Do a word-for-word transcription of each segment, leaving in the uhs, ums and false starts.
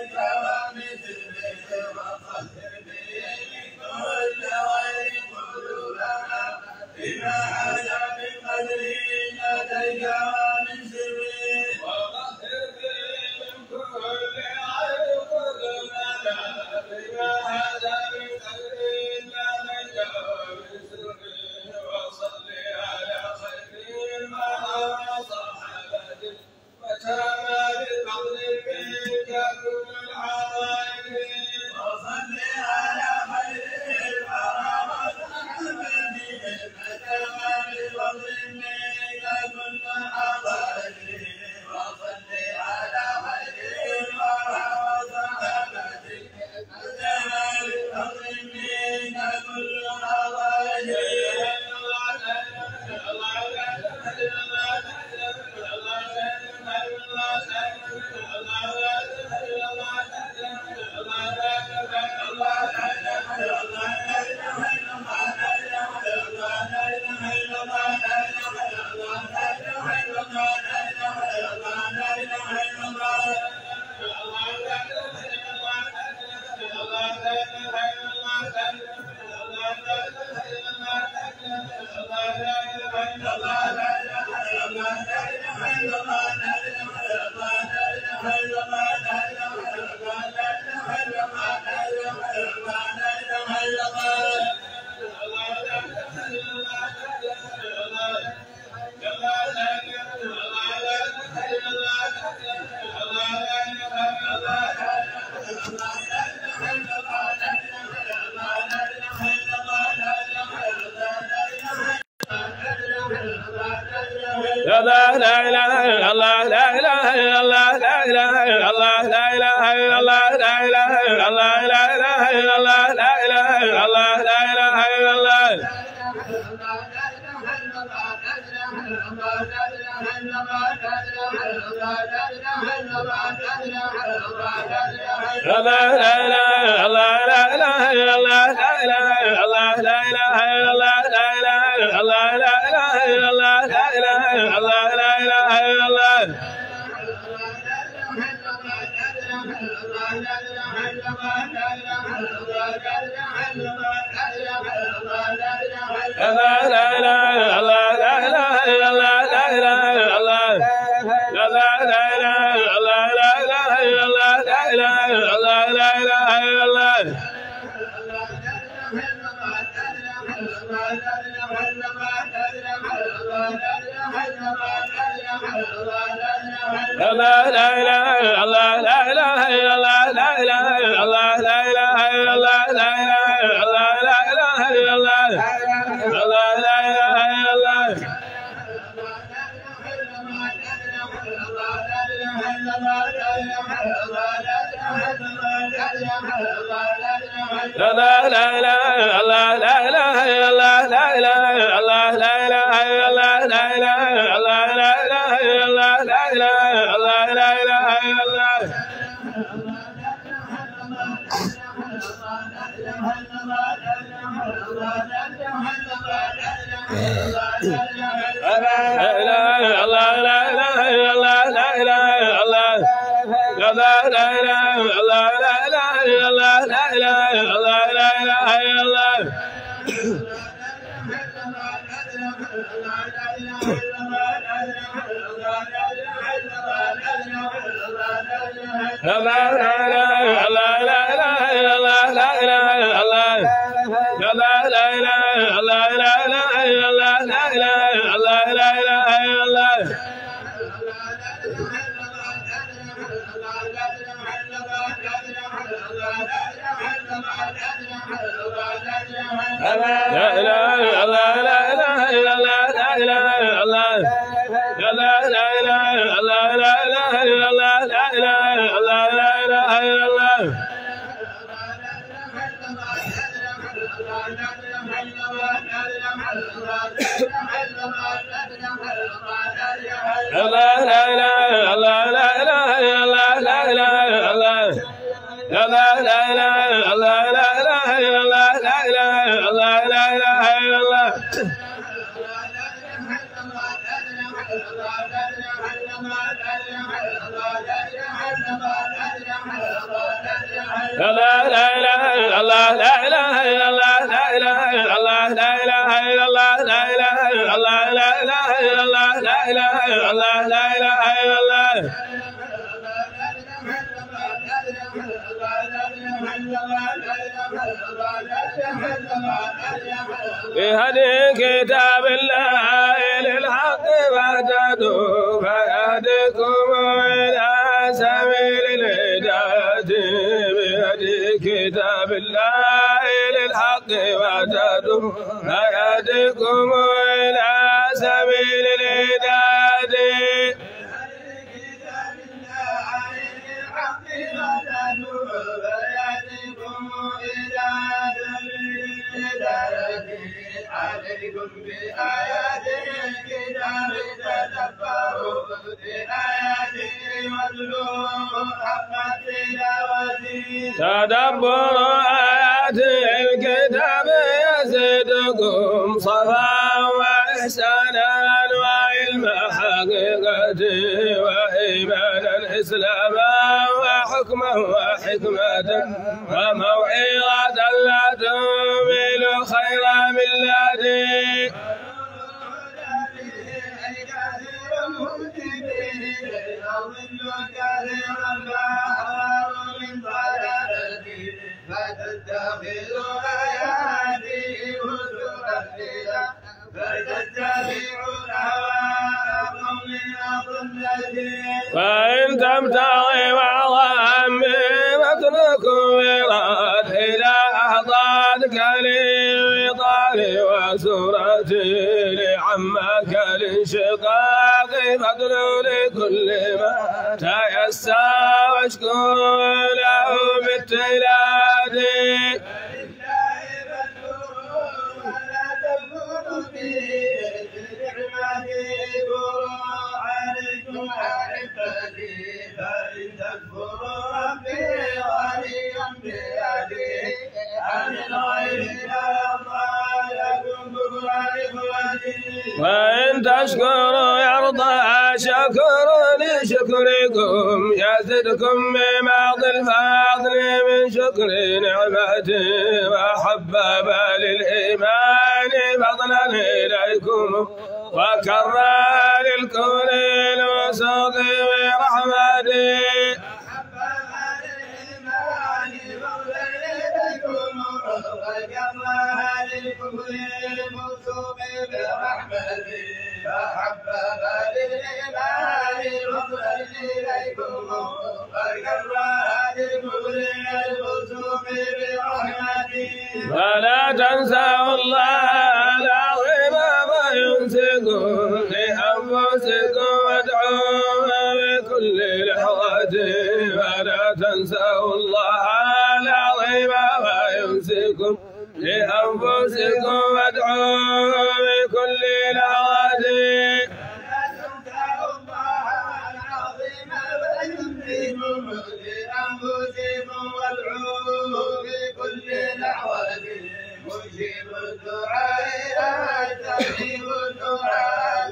Allah الله لا إله إلا الله لا إله إلا الله لا إله إلا الله لا إله إلا الله لا إله إلا الله لا إله إلا الله لا إله إلا الله لا إله إلا الله بهدي كتاب الله للحق واهتدوا فيهديكم إلى سبيل الهداية بهدي كتاب الله للحق واهتدوا فيهديكم إلى سبيل الهداية عليكم بآياته الكتاب تدبروا بآياته واتلوه حق تلاوته تدبر آيات الكتاب يزدكم صفا وإحسانا وعلم حقيقة وإيمانا إسلاما وحكما وحكمة وموعظة لا تميل خير ملته فتتخذوا آياتي هزوا إلى فتتبعوا الهوى قوم أضلتي فإن تبتغي بعضا فاتركوا مراد إلى أحضانك للوطار وسورتي لعمك للشقاق فادلوا لكل ما تيسر واشكروا له بالتلاد عليكم أحبتي فإن تكفروا ربي غنيا بيدي عن الغير لا يرضى لكم بكرا إخوتي وإن تشكروا يرضى شكر لشكركم يزدكم ببعض الفضل من شكر نعمتي وحبب للإيمان فضلا إليكم وكرر للكون الوسط برحمته فحبب للإيمان فضلا إليكم وكرر للكون الوسط برحمته ولا تنسوا الله العظيم فينسكم لأنفسكم وادعوه بكل لحظة ولا تنسوا الله العظيم فينسكم لأنفسكم وادعوه بكل لحظة لأنفسكم وادعوه بكل لحظة مجيب الدعاء تجيب الدعاء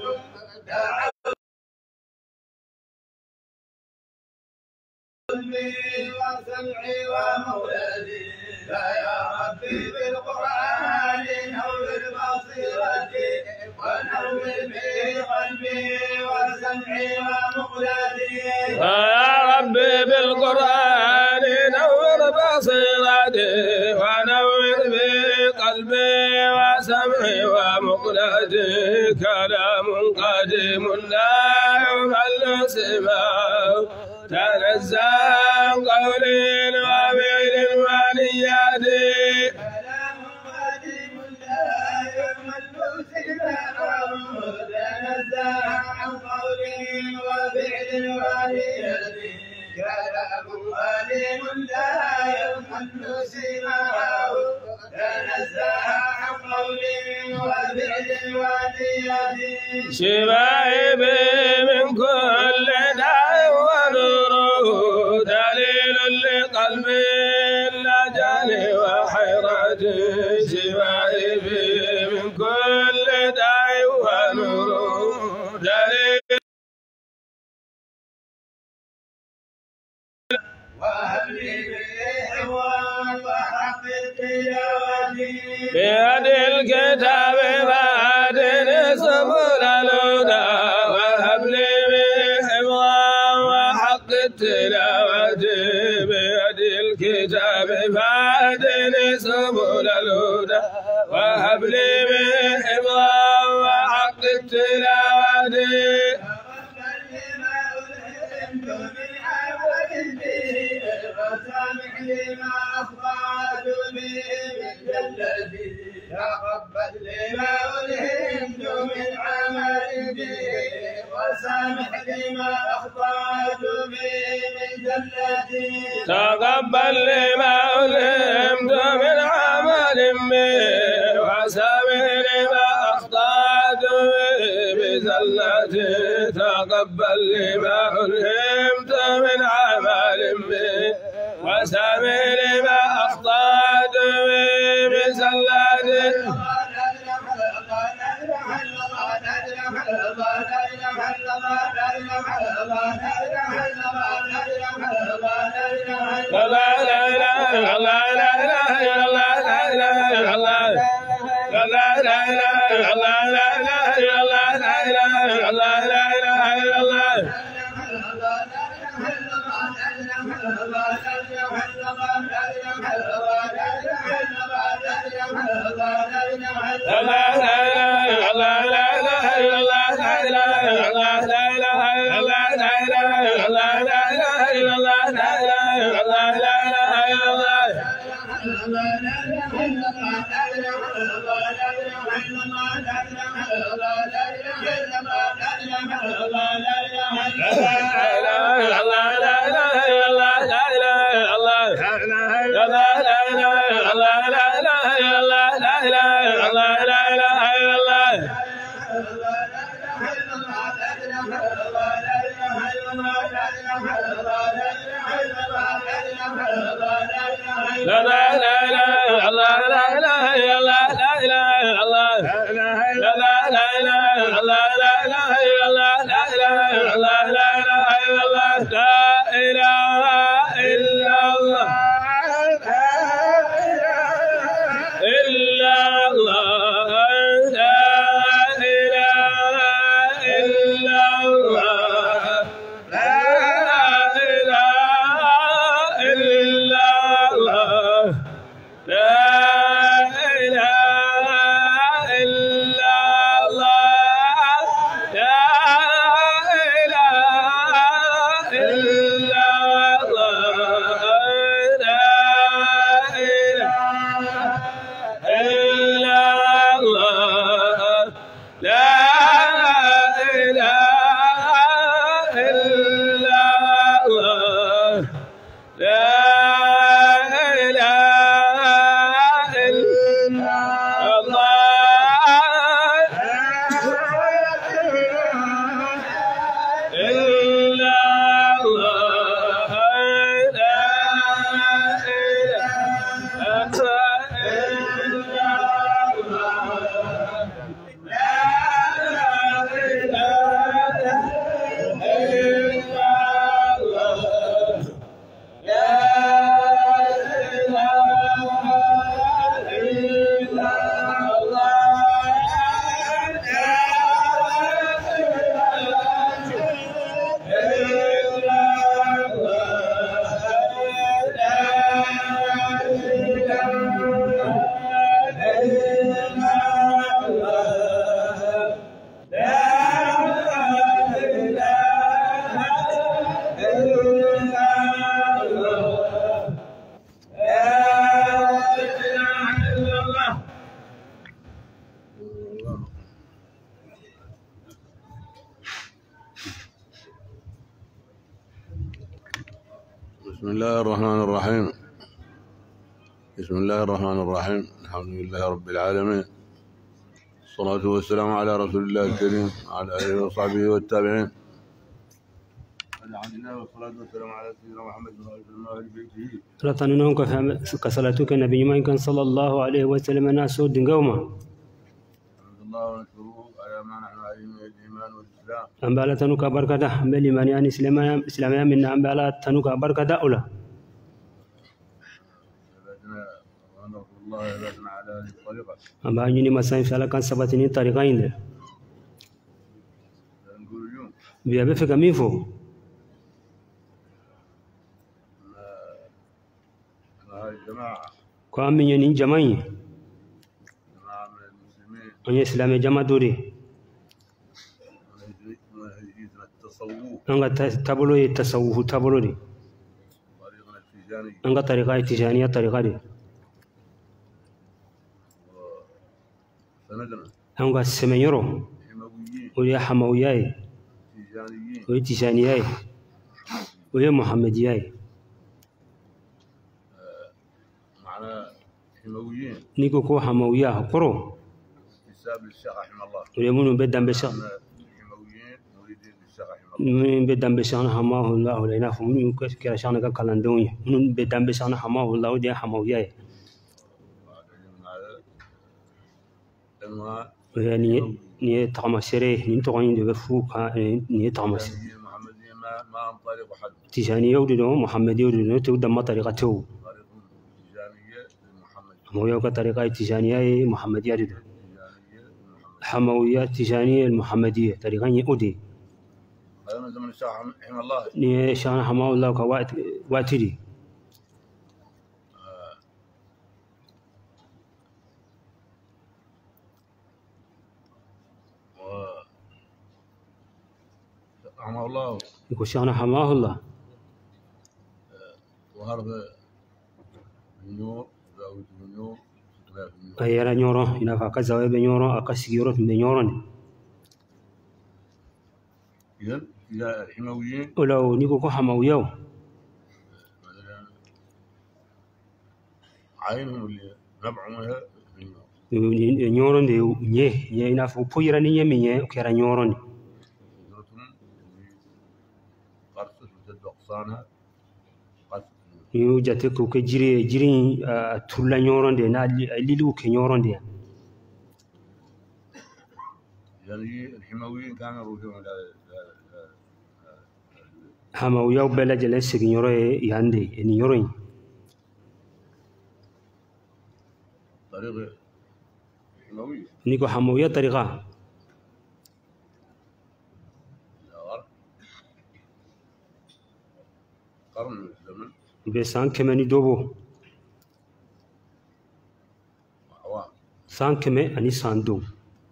قلبي وسمعي ومولدي فيا ربي بالقرآن نور بصيرتي ونور به قلبي وسمعي ومولدي فيا ربي بالقرآن نور بصيرتي ونور به قلبي وسمعي ومقلتي كلام قديم لا يمل سماعه تنزه قول وفعل ونيات كلام قديم لا يمل سماعه تنزه عن قول وفعل ونيات كلام قديم لا يمل سماعه تنزه عن قول وفعل ونيات شبابي من كل داء ونوره دليل لقلبي اللجل وحيرتي شبابي من كل داء ونوره دليل وهب لي بهدي الكتاب فهدني سبل الهدى وهب لي به حفظا وحق التلاوة بهدي الكتاب فهدني سبل الهدى وهب لي به حفظا وحق التلاوة لما أخطأت به من جلتي تقبل لما ألهمت من عمل به وسامح لما أخطأت به من جلتي تقبل لما ألهمت من عمل به وسامح لما أخطأت به بزلتي تقبل لما ألهمت من عمل به وسامح لما أخطأت به بزلتي لا لا لا لا لا لا لا لا لا بسم الله الرحمن الرحيم. بسم الله الرحمن الرحيم. الحمد لله رب العالمين، الصلاة والسلام على رسول الله الكريم وعلى آله وصحبه والتابعين. الحمد لله والصلاة والسلام على سيدنا محمد وآل بيته. رتنونك كصلاتك النبي ما كان صلى الله عليه وسلم ناس سود قوما. الحمد لله ونشكره على ما نحن عليه من الإيمان والإسلام. أنبالتنك بركة بالإيمان يعني إسلام إسلام من أنبالتنك بركة أولى. الله يبعثنا على هذه الطريقة. أما أني مثلا في كان سبتني طريقين ده نقول اليوم بيا بفك مين فوق هاي الجماعة كم من ين جماعي جماعة من المسلمين أن الإسلام جماعة دوري منهجيتنا التصوف أنك تبلو التصوف تبلو دي طريقنا التيجاني أنك طريقة التجانية طريقة دي سندنا أنك سميرو حمويين ويا حموياي تيجانيين ويا تجانياي ويا محمدياي معنا حمويين نيكو كو حمويا كرو حساب للشيخ رحمه الله. ويا منو بدم بشر حمويين مريدين للشيخ رحمه الله. من بدم بشر حماه الله لنا فمن كلا شان كلام دوني من بدم بشر حماه الله ودي حموياي يعني ني تغمسري ني تغني دو فوكا ني تغمس محمدية ما ما عن طريق حد تجاني يودو محمد يودو تود ما طريقته طريق تجانية لمحمد حموية كطريقة تجانية محمدية دو تجانية لمحمد حموية تجانية المحمدية طريقة يودي هذا من زمن الشيخ رحمه الله. ني شان حماه الله كوات واتدي رحمه الله يقول شان حماه الله وهرب النور زاوية النور أيرا نيورو هنا فاكا زاوية بنيورو أكا سيورو بنيورو إذن إذا الحمويين ولو نيكو كو حموية مثلا عينهم اللي نبعمها النور نيورو دي نيه نيه هنا فو بويرا نيه ميه وكيرا نيورو قدرتهم قرصة وتد أقصانها قرصة يو جاتكو كجري جري تولا نيورو دي نا ليلو كنيورو دي يعني الحمويين كانوا يروحون إلى حموية وبلا جلس نيورو ياندي نيورو طريق الحموية نيكو حموية طريقة قرن من الزمن بسان كماني دوبو وأعوام سان كمي أني سان دو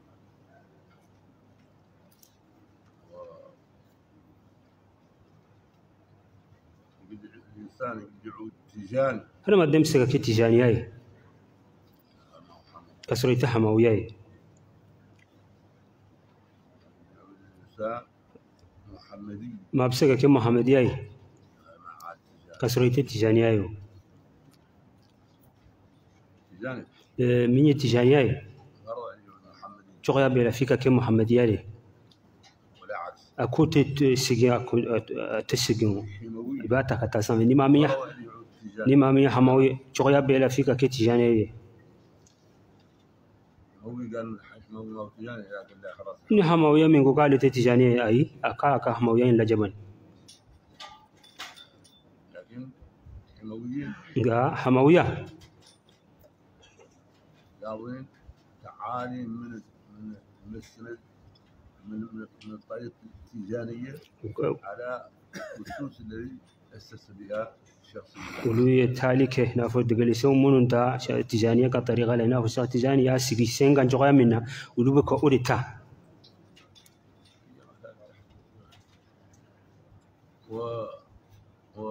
الإنسان يدعو تيجان أنا ما دم سكاكي تجانياي كسريت حموياي الإنسان محمدي ما بسكاكي محمدياي مع التيجان كسريت تجانياي تيجان من تجانياي غرض أن يكون محمدي شغيا بلا فيك كم محمدياي ولا عكس أكو تسجي أكو تسجي حموي يبقى تكتسم نما مية غرض أن يعود تيجان نما مية حموي شغيا بلا فيك كي تجانياي حموي قال حموي ما تيجان لكن لا خلاص ni hamawiya min ko kale te tijani ai aka aka hamawiya in lajaban لكن حمويين ga hamawiya قالوا تعالي من من من السند من من من الطريق التيجانية على الأسس الذي أسس بها الشخصية. ulu tali ke na fo digali so munun ta tijaniya ka tariqa la na fo sa tijaniya sigi senga joya minna ulu ko urita و و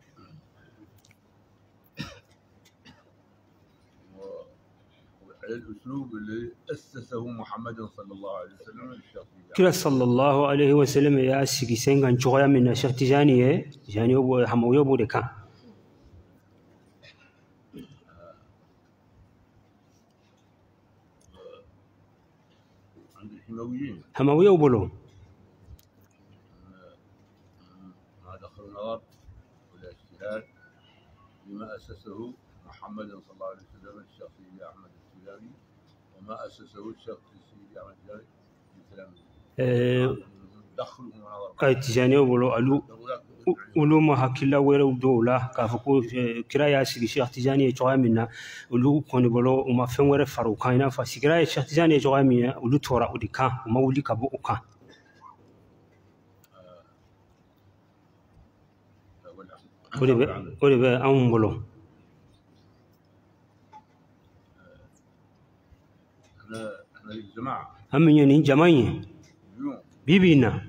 الأسلوب اللي أسسه محمد صلى الله عليه وسلم للشخصية. kira sallallahu alaihi wasallam ya sigi senga joya minna shekh tijaniye tijani obo hamawiya bo de kan عند الحمويين hamawiya bolo ما دخل النار ولا اجتهاد بما أسسه محمد صلى الله عليه وسلم الشخصية أحمد التجاني وما أسسه الشخص سيدي أحمد التجاني الإسلامي. دخلوا ونظر ay tijani bolo alu ولو ما هكلا ويرو دولا كافكو كرايا سيدي شيخ تجاني جوا منا ولو كوني بلو وما فين وير فاروقاينا فسيكرايا شيخ تجاني جوا منا ولو تورا وديكا وما ولي كابو وكان ولي ب ولي ب أم بلو احنا الجماعه هم يعني جماعي بيبينا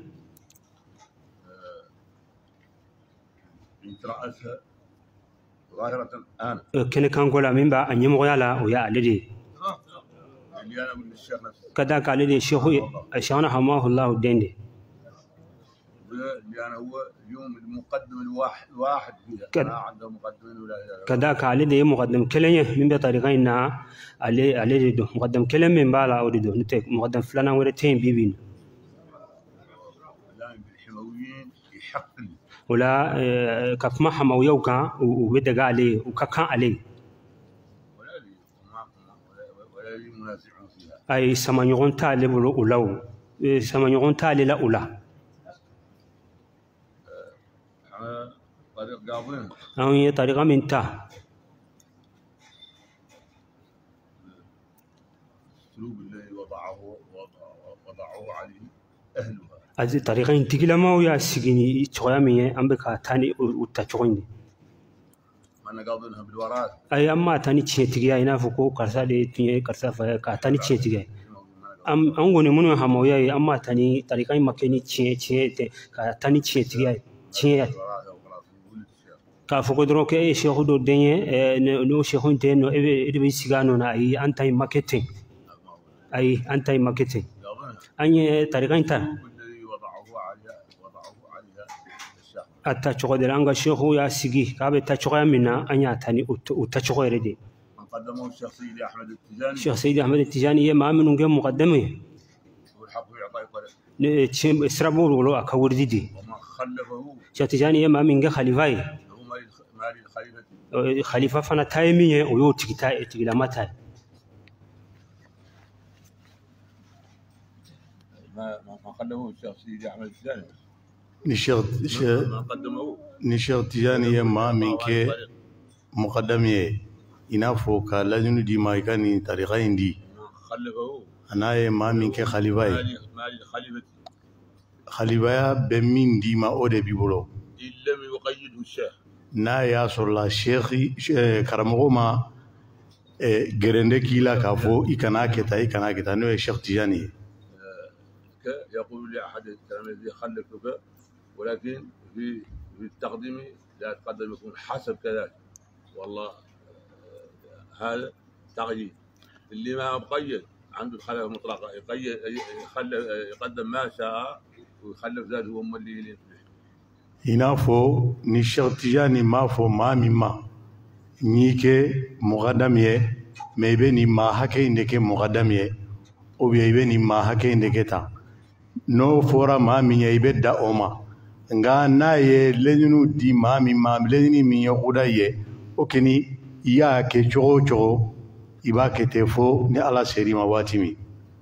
يترأسها ظاهرة الآن كنا كان قولا من با أن يمغي على ويا لدي اللي أنا أقول للشيخ نفسه كذاك لدي الشيخ الشيخنا حماه الله الدين اللي أنا هو اليوم المقدم الواحد واحد فيها ما عنده مقدمين ولا كذاك لدي مقدم كلمة من بطريقنا على على دو مقدم كلمة من بالا أودو نتك مقدم فلان ورتين بيبين الآن بالحمويين يحق لي ولا كفما حماوية وكا وبدأ عليه وككان عليه ولا لي ولا لي منازعون فيها أي سمانيون تالي بلو ولو سمانيون تالي لا ولا طريق قاضين أو هي طريقة من تا الأسلوب الذي وضعه وضعه عليه أهلها أزي طريقة إنتقل ما ويا سجني تقوى مية أم بكا تاني وتجويني. أنا قاضينها بالوراث. أي أما تاني تشين تجي أنا فوقو كرسالي تني كرسافة كتاني تشين تجي. أم أنغوني منو هم ويا أما تاني طريقة مكاني تشين تشين كتاني تشين تجي تشين. كافوقو دروك أي شيء هو الدنيا نو شيء هو الدنيا نو إبي إبي سيجانو نا أي أنتي ماركتينج. أي أنتي ماركتينج. أني طريقة إنت. أتشوق دلانغ شيخو يا سيجي كابي تشوق منا أني أتاني وتشوق يردي. مقدمه الشيخ سيدي أحمد التجاني. الشيخ سيدي أحمد التجاني ما من نجم مقدمه. والحق يعطيه قدر. نتشم إسرابور ولو أكور ديدي. وما خلفه. الشيخ التجاني ما من جه خليفاي. هو مال الخليفة. خليفة فنا تايمية ويو تكتا تكلا متى. ما ما خلفه الشيخ سيدي أحمد التجاني. نشيخ نشيخ تجاني ما منك مقدمي ينافو كالذين دي ما يكاني طريقين دي خلفه أنا ما منك خليفة مال خليفة خليفة بمين دي ما أود بيبولو إن لم يقيده الشيخ نا يا صلى الشيخ كرمه ما جرندك إلى كافو إكنا كتا إكنا كتا نو الشيخ تجاني يقول لأحد التلاميذ خلفك ولكن في في التقديم لا تقدم يكون حسب كذلك والله هذا تقييد اللي ما مقيد عنده الخلافه المطلقه يقيد يخلف يقدم ما شاء ويخلف ذاته هم اللي يلين هنا فو نشيخ تجاني ما فو ما مما نيكي مقدميه ما يبني ما هكي نيكي مقدميه او بيبني ما هكي نيكي no fora mami ya ibeda oma nga naye leninu di mami mam lenini mi yokuda ye okeni ya ke chogo chogo iba ke tefo ni ala seri ma watimi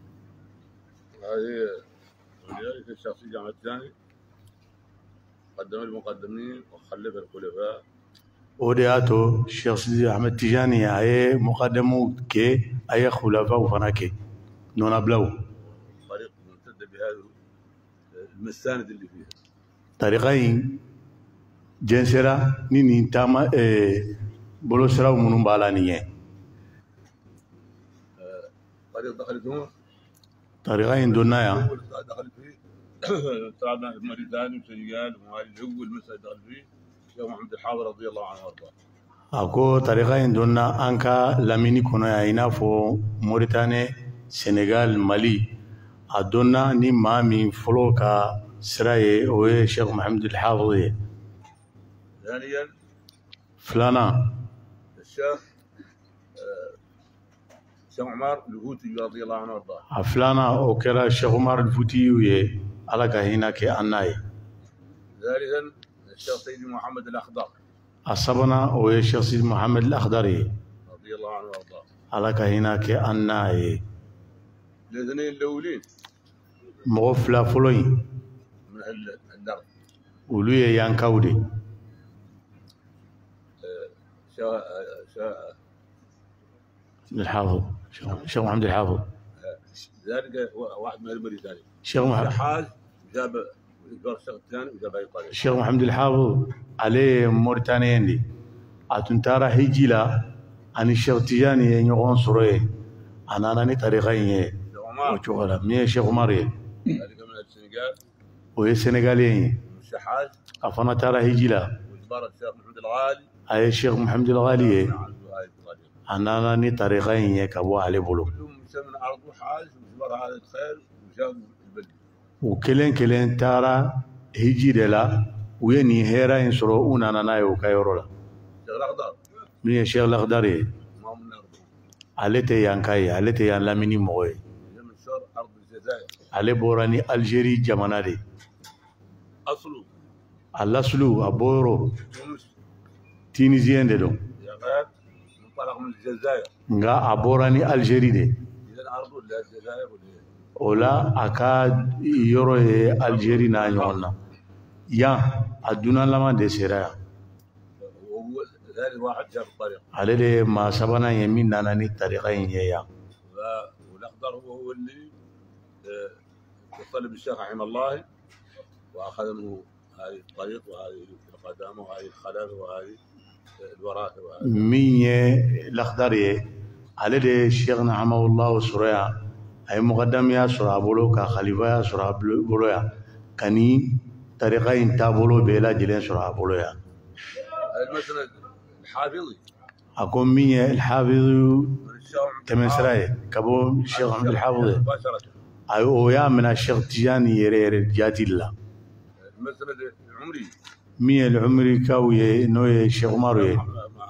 هذه ولذلك الشخصية جامعة الثاني قدم المقدمين وخلف الخلفاء ودياتو الشخصية أحمد تجاني أي مقدمو كي أي خلفاء وفناكي نونا بلو طريق ممتد بهذا المستند اللي فيها طريقين جنسرا نيني تاما إيه بلو سرا ومنو بالانية طريق دخلت هون طريقين دونايا دخل فيه طلعنا موريتانيا وسنغال ومالي هو المسألة دخل فيه الشيخ محمد الحافظ رضي الله عنه وارضاه أكو طريقين دونا أنكا لاميني كنا يعينا فو موريتانيا سنغال مالي أدونا ني مامي فلوكا سراي هو الشيخ محمد الحافظ ثانيا فلانا الشيخ الشيخ عمر الفوتي رضي الله عنه وارضاه فلانا اوكرا الشيخ عمر الفوتي وي على كهيناك اناي ثالثا الشيخ سيدي محمد الاخضر أصبنا هو الشيخ سيدي محمد الاخضري رضي الله عنه وارضاه على كهيناك اناي الاثنين الاولين مغفلا فلوين من الدرب olu ye yankaw de الحافظ الشيخ محمد الحافظ ذلك واحد من المريدان الشيخ محمد حاج جاب الشيخ الثاني وجاب اي طريق الشيخ محمد الحافظ عليه موريتانيا دي اتنتارا هيجيلا عن الشيخ تجاني ينقون سوري انا انا طريقين وشغله مي الشيخ عمر ذلك من السنغال وهي سنغالي الشحاج افنا ترى هيجيلا وجبار الشيخ محمد الغالي اي الشيخ محمد الغالي انا انا ني طريقين كبو عليه بلو كلهم من عرض حاج وجبار هذا الخير وجاب البلد وكلن كلن ترى هيجي لا ويني هيرا ينصروا انا انا وكايرولا الشيخ الاخضر مي الشيخ الاخضر ما من الارض عليتي يانكاي عليتي يان لاميني موي من شر ارض الجزائر علي بوراني الجيري جمانا دي اصله الاصلو ابورو تونس تينيزيان دي دون يا غير منطلق من الجزائر nga aborani الجيري دي اذا الارض ولا الجزائر ولا ولا اكاد يورو الجيري نا نيونا يا ادونا لما دي سيرا وهو ذلك واحد جاب الطريق على دي ما سبنا يمين ناني طريقين يا والاخضر هو اللي اتصل بالشيخ رحمه الله واخذ منه هذه الطريق وهذه القدامى وهذه الخلافه وهذه الوراثه وهذه مين الاخضر على دي شيخنا رحمه الله سوريا اي مقدم يا سورا بولو كا خليفه يا سورا بولو يا كني طريقين تابولو بلا جلين سورا بولو يا المسند الحافظي اكون مين الحافظ تمسراي كابو الشيخ محمد الحافظ مباشره اي اويا من الشيخ تجاني يرير جاتي الله المسند العمري مين العمري كاوي نوي الشيخ عمر الشيخ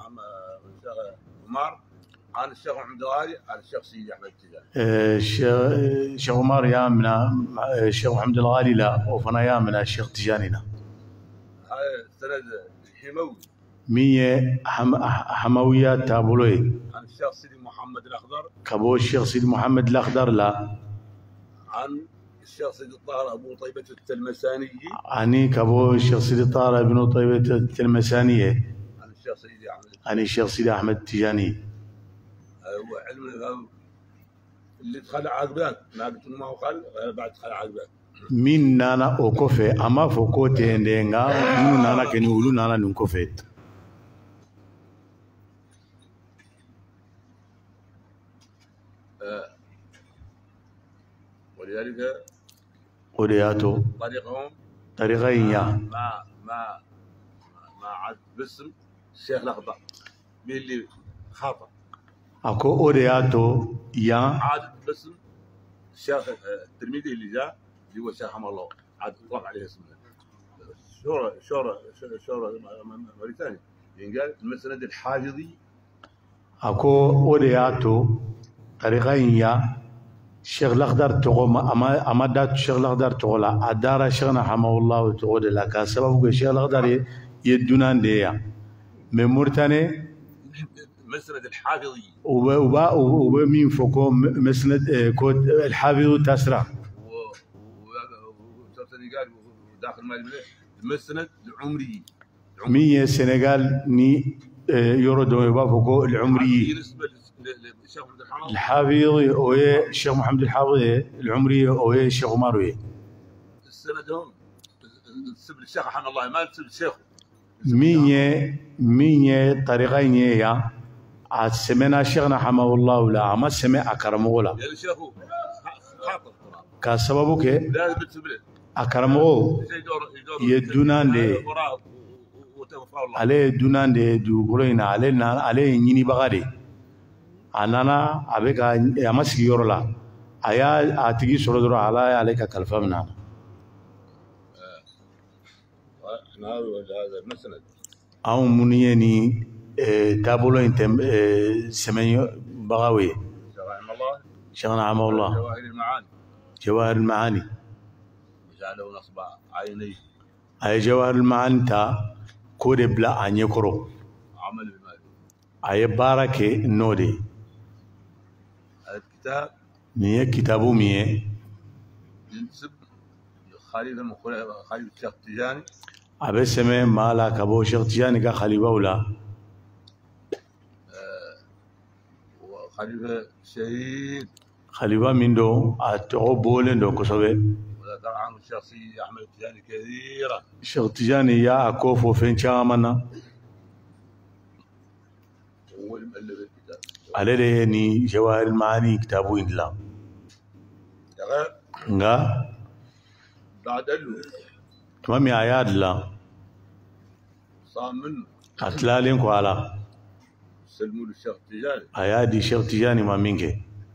عمر عن الشيخ محمد الغالي عن الشيخ سيدي احمد التجاني الشيخ عمر يا من الشيخ محمد الغالي لا وفنا يا من الشيخ تجاني لا هذا السند الحموي مية حم... حموية تابولوي عن الشيخ سيدي محمد الأخضر كابو الشيخ سيدي محمد الأخضر لا عن الشيخ سيدي الطاهر أبو طيبة التلمساني عني كابو الشيخ سيدي الطاهر ابن طيبة التلمسانية عن الشيخ سيدي أحمد عن الشيخ سيدي أحمد التجاني هو علم اللي دخل عقبات ما قلت ما هو قال بعد دخل عقبات مين نانا أوكوفي أما فوكوتي ندينغا منو نانا كنولو نانا نكوفيت ولذلك ودياتو طريقهم طريقين يا ما ما ما عاد باسم الشيخ الأخضر مين اللي خاطر أكو أودياتو يا عاد باسم الشيخ الترمذي اللي جاء اللي هو الشيخ رحمه الله عاد طلع عليه اسمه شورى شورى شورى موريتاني ينقال المسند الحافظي أكو أودياتو طريقين يا الشيخ الأخضر تقوم أما أما دات الشيخ الأخضر تقولا أدار شيخنا رحمه الله تقول لك السبب الشيخ الأخضر يدونان ديا من موريتاني مسند الحافظي وبا وبا وبا مين فوقه مسند كود الحافظ تسرع و السنغال وداخل مال المسند العمري مين السنغال ني يورو دو يبا فوقه العمري بالنسبه للشيخ محمد الحافظ الحافظ هو الشيخ محمد الحافظ العمري هو الشيخ عمر السند هم نسب الشيخ رحمه الله ما نسب الشيخ مين مين طريقين يا سمعنا شيخنا رحمه الله لا ما سمع أكرمه لا يا شيخ خاطر كسببه كه لازم تسبله أكرمه يدونان ده عليه دونان ده دوغلين عليه عليه يني بغادي أنا أبيك أمسك يورلا أيا أتيجي سردرو على عليك كلفة منها هذا المسند أو منيني تابولو انت سمي بغاوي رحمه الله شيخنا رحمه الله جواهر المعاني جواهر المعاني جعله نصب عيني أي جواهر المعاني تا كود بلا أن يكرو عمل بمال أي بارك نودي الكتاب نية كتابو مية ينسب خالد خالد الشيخ التجاني abe seme mala kabo Sheikh Tijani ka khalifa wala خليفة شهيد خليفة من دو أتعبولن دو كسبة وذكر عنه الشخصية أحمد التجاني كثيرا الشيخ تجاني يا أكوفو فين شامنا هو المؤلف الكتاب عليه ني جواهر المعاني كتابه إنلا nga بعد له تمام آيات لا صامن أتلالين كوالا سلموا للشيخ التجاني آيات الشيخ تجاني ما منك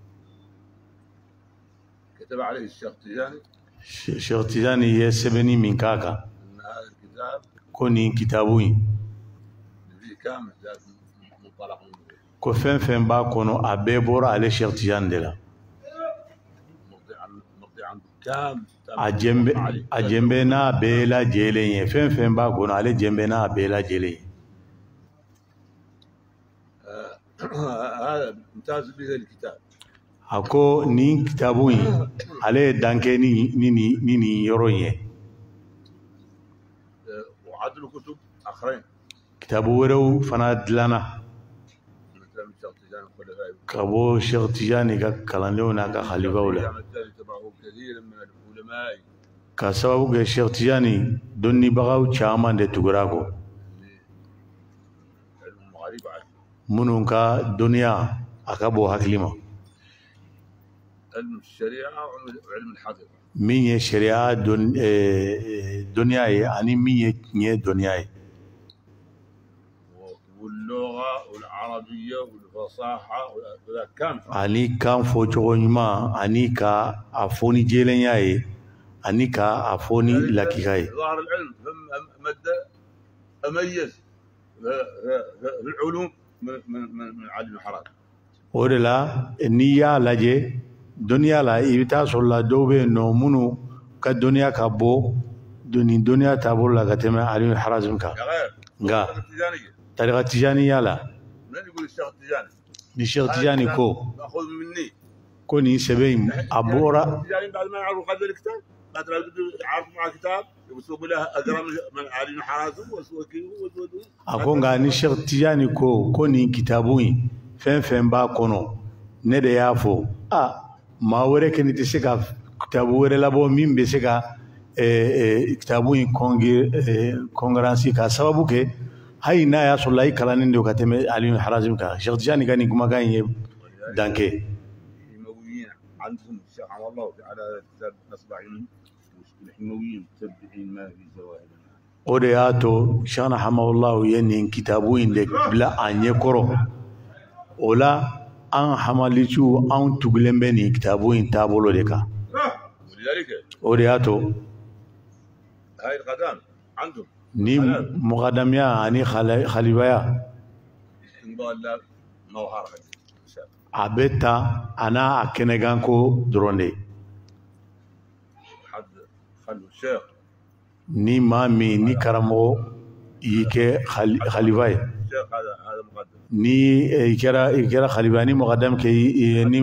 كتب عليه الشيخ التجاني الشيخ تجاني يسبني من كاكا أن هذا الكتاب كوني كتابوين فيه كامل ذات منطلق منه كفن فن باكونو أبيبور على الشيخ تجاني دلا أجنب أجنبنا بيلا جيلين فين فين باكون على جنبنا بيلا جيلين هذا ممتاز به الكتاب أكو نين كتابوين عليه دانكني نيني نيني يرويه وعدل كتب آخرين كتابو ورو فناد لنا كابو الشيخ تجاني كالانيونا كخليفة ولا كثير من العلماء كسبب الشيخ تجاني دوني بغاو شامان دي تغراكو منونكا دنيا أكابو حكلمة علم الشريعة وعلم الحقيقة مين الشريعة دن دنيا يعني مين دنيا واللغة والعربية والفصاحة ولا كان أني كان فوجونيما أني كا أفوني جيلين ياي أني كا أفوني لكيكاي ظاهر العلم هم مادة أميز في العلوم من من من عالم الحرام ورلا النية لاجي دنيا لا يبتا صلى دوبه نومونو كدنيا كابو دني دنيا تابول لا كتما عالم الحرام كا غا طريقة تجانية لا من يقول الشيخ التجاني الشيخ تجاني كو مأخوذ مني كوني سبيم أبورا التجاني بعد ما يعرفوا هذا الكتاب بعد ما يعرفوا مع الكتاب يوصلوا له أقرا من عالم حرازم وسوكي أكون غاني الشيخ تجاني كو كوني كتابوين فين فين با كونو نده يافو آه ما ورك نتسكا كتابو وري لابو مين بسكا كتابوين كونغي كونغرانسي كا سببو كي هاي نايا صلاي كلامين دو كتمه عليهم حرازم كا شيخ تجاني كاني كما كان دانكي الحمويين عندهم الشيخ عبد الله على كتاب نصب عينهم الحمويين متبعين ما في زواهر اودياتو شان حماه الله ين كتابوين دك بلا اني كورو ولا ان حماليچو ان تغلمبني كتابوين تابولو دكا ولذلك اودياتو هاي القدام عندهم ni muqaddamiya ani khalibaya inballa mawhar abeta ana akeneganko dronde had khalu sheikh ni mami ni karamo yike khalibaya sheikh hada hada muqaddam ni ikara ikara khalibani muqaddam ke ni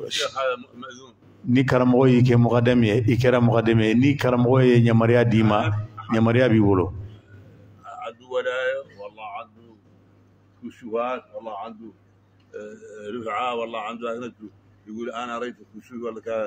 ni karamo yike muqaddam ye ikara muqaddam ni karamo ye nyamariya dima nyamariya bibolo ولاية والله عنده كشوفات والله عنده رفعة والله عنده أهنته يقول أنا رأيت كشوف ولا كا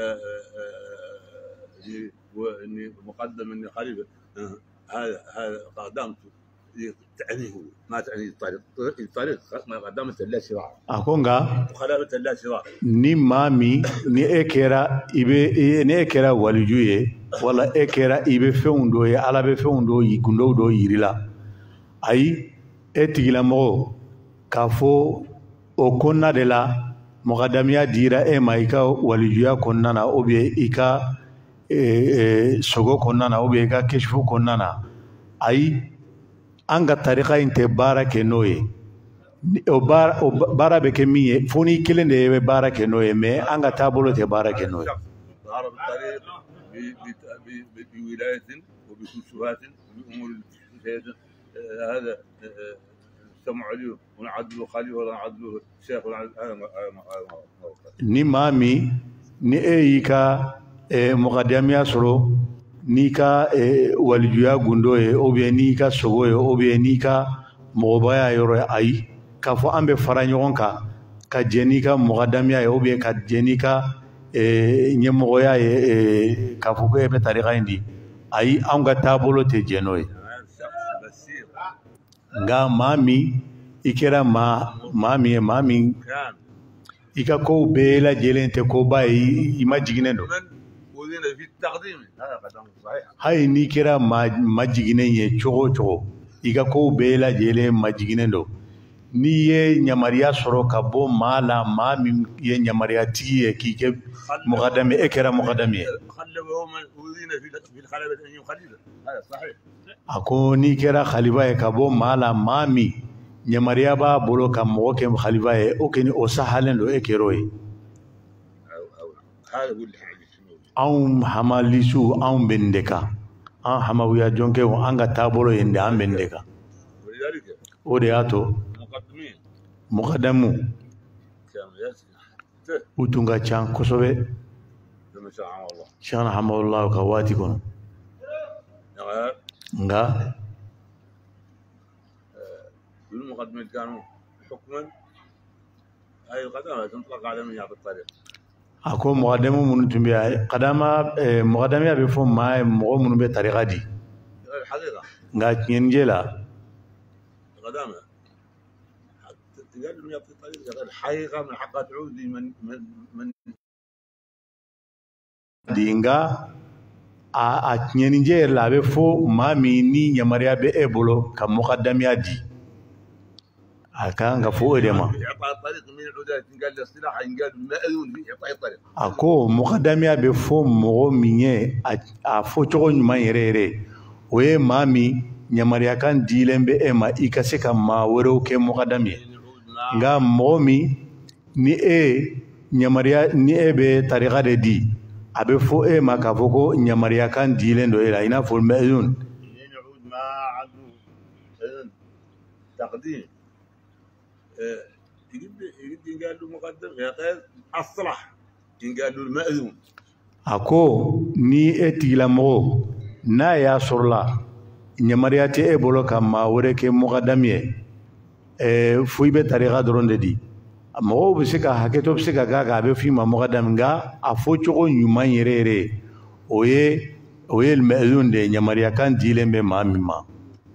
إني مقدم إني خليفة هذا هذا قدامته تعني هو ما تعني الطريق الطريق ما قدمت لا شراع أكونغا وخلافة لا شراع ni mami ni ekera ibe ni ekera walijuye wala ekera ibe feundo ye ala be feundo yigundo do yirila ay etigila mo kafo o konna de la muqaddamiya dira e maika walijuya konnana obie ika e sogo konnana obie ika keshfu konnana ay anga tariqa inte barake noye o bar o bara ke miye foni kelende be barake noye me anga tabolo te barake noye عرب الطريق بولاية وبكشوفات بأمور هذا سمع عليه ونعدله خليفة ونعدله شيخ ni mami ni eyika e muqaddamiya soro n'i ka walijuya gundo ye ou bien n'i ka sogo ye ou bien n'i ka mɔgɔbaya yɔrɔ ye ayi k'a fɔ an bɛ fara ɲɔgɔn kan ka jɛ n'i ka mɔgɔdamiya ye ou bien ka jɛ n'i ka ɲɛmɔgɔya ye k'a fɔ ko e bɛ tariqa in di ayi anw ka taabolo tɛ jɛ n'o ye nka maa min i kɛra maa maa min ye maa min i ka kow bɛɛ lajɛlen tɛ koba ye i ma jiginen don hali n'i kɛra ma jiginen ye cogo o cogo i ka kow bɛɛ lajɛlen ma jiginen don n'i ye ɲamariya sɔrɔ ka bɔ maa la maa min ye ɲamariya tigi ye k'i kɛ mɔgɔdami e kɛra mɔgɔdami ye a ko n'i kɛra khalifa ye ka bɔ maa la maa min ɲamariya b'a bolo ka mɔgɔ kɛ khalifa ye o kɛni o sahalen don e kɛr'o ye anw hamalisiw anw bɛ nin de kan an hamawiya jɔnkɛw an ka taabolo ye nin de an bɛ nin de kan o de y'a to mɔgɔdamu u tun ka ca kosɛbɛ Shaykhana hamdulillah ka waati kɔnɔ nka المقدمة كانوا حكما هاي القدامى تنطلق على من يعطي الطريق ako mɔgɔdɛmu minnu tun bɛ kadama mɔgɔdamiya bɛ fɔ maa ye mɔgɔ minnu bɛ tariqa di nka tiɲɛnijɛ la القدامى تقدم يعطي الطريق الحقيقة من حقها تعود لمن من من di nka a tiɲɛnijɛ yɛrɛ la a bɛ fɔ maa min ni yamaruya bɛ e bolo ka mɔgɔdamiya di a kan ka fɔ o de ma a ko mɔgɔdamiya bɛ fɔ mɔgɔ min ye a fɔ cogo ɲuman yɛrɛ yɛrɛ o ye maa min yamaruya kan dilen bɛ e ma i ka se ka maa wɛrɛw kɛ mɔgɔdami ye nka mɔgɔ min ni e yamaruya ni e bɛ tariqa de di a bɛ fɔ e ma k'a fɔ ko yamaruya kan dilen don e la i n'a fɔ mɛzun a ko ni e tigilamɔgɔ n'a y'a sɔrɔla yamaruya tɛ e bolo ka maa wɛrɛ kɛ mɔgɔdami ye fo i bɛ tariqa dɔrɔn de di mɔgɔw bɛ se ka hakɛto bɛ se ka k'a kan a bɛ f'i ma mɔgɔdami nka a fɔcogo ɲuman yɛrɛ yɛrɛ o ye o ye mɛzun de ye yamaruya kan dilen bɛ maa min ma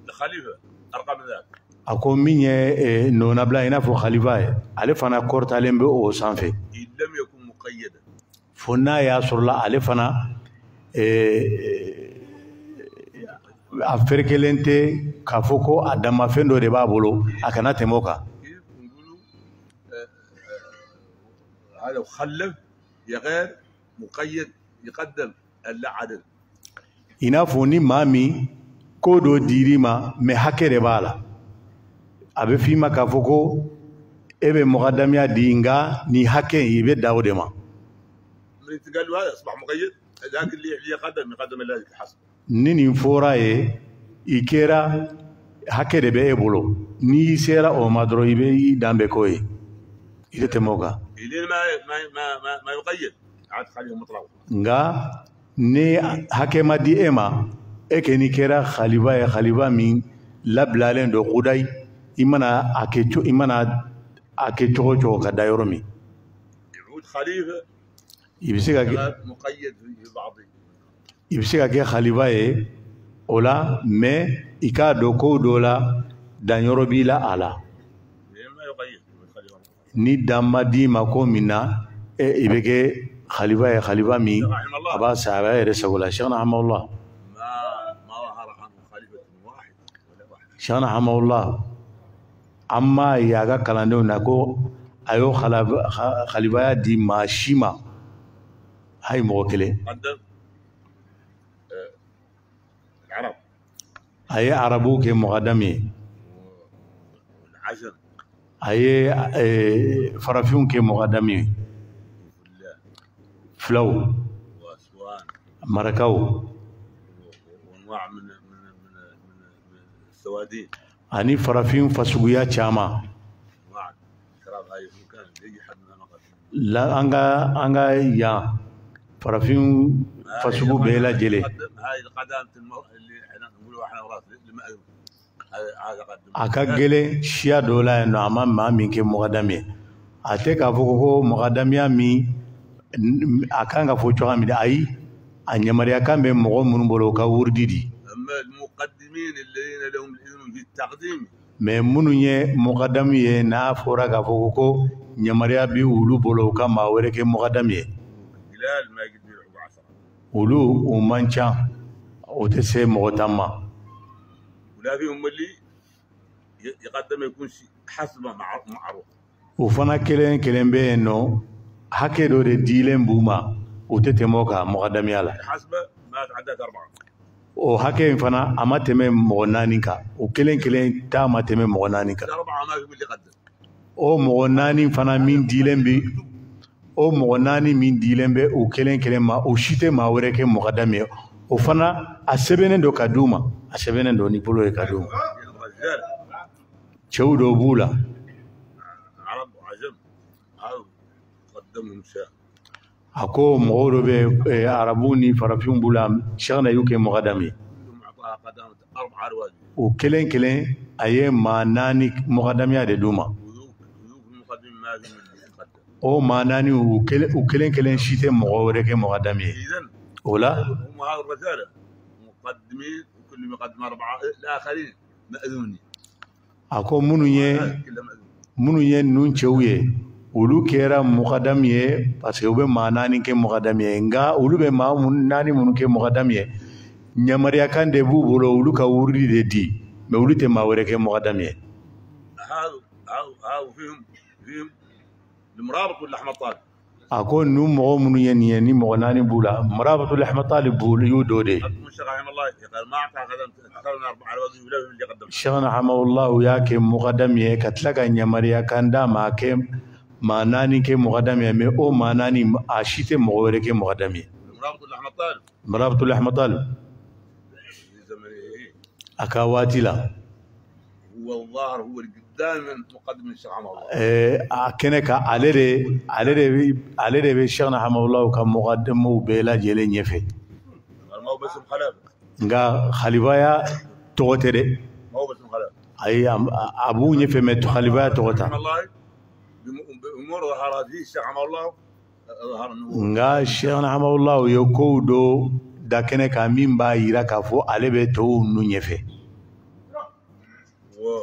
a ko min ye nɔnabila i n'a fɔ khalifa ye ale fana kɔrɔtalen bɛ o sanfɛ fo n'a y'a sɔrɔla ale fana a ferekelen tɛ k'a fɔ ko a damafɛn dɔ de b'a bolo a kana tɛmɛ o kan i n'a fɔ ni maa min ko dɔ dir'i ma mɛ hakɛ de b'a la a bɛ f'i ma k'a fɔ ko e bɛ mɔgɔdamiya di nka nin hakɛ in i bɛ da o de ma ni nin fɔra ye i kɛra hakɛ de bɛ e bolo n'i sera o ma dɔrɔn i bɛ i dan bɛ k'o ye i tɛ tɛmɛ o kan nka ni hakɛ ma di e ma e kɛni kɛra khalifa ye khalifa min labilalen don kudayi i mana a kɛ co i mana a kɛ cogo o cogo ka da yɔrɔ min i bɛ se ka kɛ i bɛ se ka kɛ khalifa ye o la mɛ i k'a dɔn ko dɔ la danyɔrɔ b'i la a la ni dan ma d'i ma ko min na i bɛ kɛ khalifa ye khalifa min a b'a sa a b'a yɛrɛ sago la Shaykhana hamdulillah Shaykhana hamdulillah amma ya ga kalandenw na ko a y'o khalifaya di maa si ma hali mɔgɔ kelen a ye arabuw kɛ mɔgɔdami ye a ye farafinw kɛ mɔgɔdami ye filaw marakaw ani farafin fasuguya caman la an ka an ka yan farafin فسبو بيلا جلي هاي القدامة اللي احنا نقولوا احنا وراث المأذون هذا قدم aka gele shia dola no ama ma min ke muqaddami ate ka foko ko muqaddamiya mi akanga fo chwa mi ai anyamari akambe mo mun bolo ka wurdidi اما المقدمين الذين لهم الاذن في التقديم me munu ye muqaddami ye na fora ka foko ko nyamari bi ulu bolo ka ma were ke muqaddami خلال ما يقدر يلعبوا عشرة ulu umancha o te se mo tamma ولا فيهم اللي يقدم يكون حسب معروف ufana kelen kelen be no hake do de dilen buma o te temo ka muqaddami ala حسب ما تعدت أربعة o hake fana ama teme mo nani ka o kelen kelen ta ma teme mo nani ka أربعة ما في اللي يقدم o mo nani fana min dilen bi o mo nani min dilen be o kelen kelen ma o shite ma wore ke muqaddami o fana a sebenen do kaduma a sebenen do ni polo e kaduma الرجال chewdo bula عرب وعجم أو قدمهم شيء ako mo do be arabuni farafin bula shagna yuke muqaddami كلهم أعطاها قدامة أربعة رواد o kelen kelen aye ma nani muqaddamiya de duma وذوق وذوق المقدم ما في اللي يقدم o ma nani o kelen o kelen kelen shite mo wore ke muqaddami إذن ola هم هذا الرجالة مقدمين وكلهم يقدم أربعة الآخرين مأذونين ako munu ye كلهم مأذون munu ye nun chewye ulu kera muqaddam ye parce que ube ma nani ke muqaddam ye nga ulu be ma mun nani mun ke muqaddam ye nyamariya kan de bu bolo ulu ka wurdi de di me ulu te ma wore ke muqaddam ye هذا هذا فيهم فيهم المرابط ولا أحمد طالب ako nu mo munu ye ni ni mo nani bula marabatul ahmad talib bul yu dode قدم الشيخ رحمه الله قال ما أعطى قدم أكثر من أربعة رواد ولا اللي قدم shagna hamawullah yake muqaddam ye katlaga nyamariya kan da ma ke ma nani ke muqaddam ye me o ma nani ashite mo wore ke muqaddam ye المرابط ولا أحمد طالب marabatul ahmad talib في زمنه akawatila هو الظاهر هو اللي دائما مقدم الشيخ رحمه الله a kene ka ale de ale de ale de be shagna hamawullah ka muqaddamu bela jele nyefe قال ما هو بس خلافه nga khalifaya togote de ما هو بس خلافه ay abu nyefe met khalifaya togota رحمه الله بأمور ظهرت فيه الشيخ رحمه الله ظهر أنه nga shagna hamawullah yo ko do da kene ka min ba yira ka fo ale be to nu nyefe هو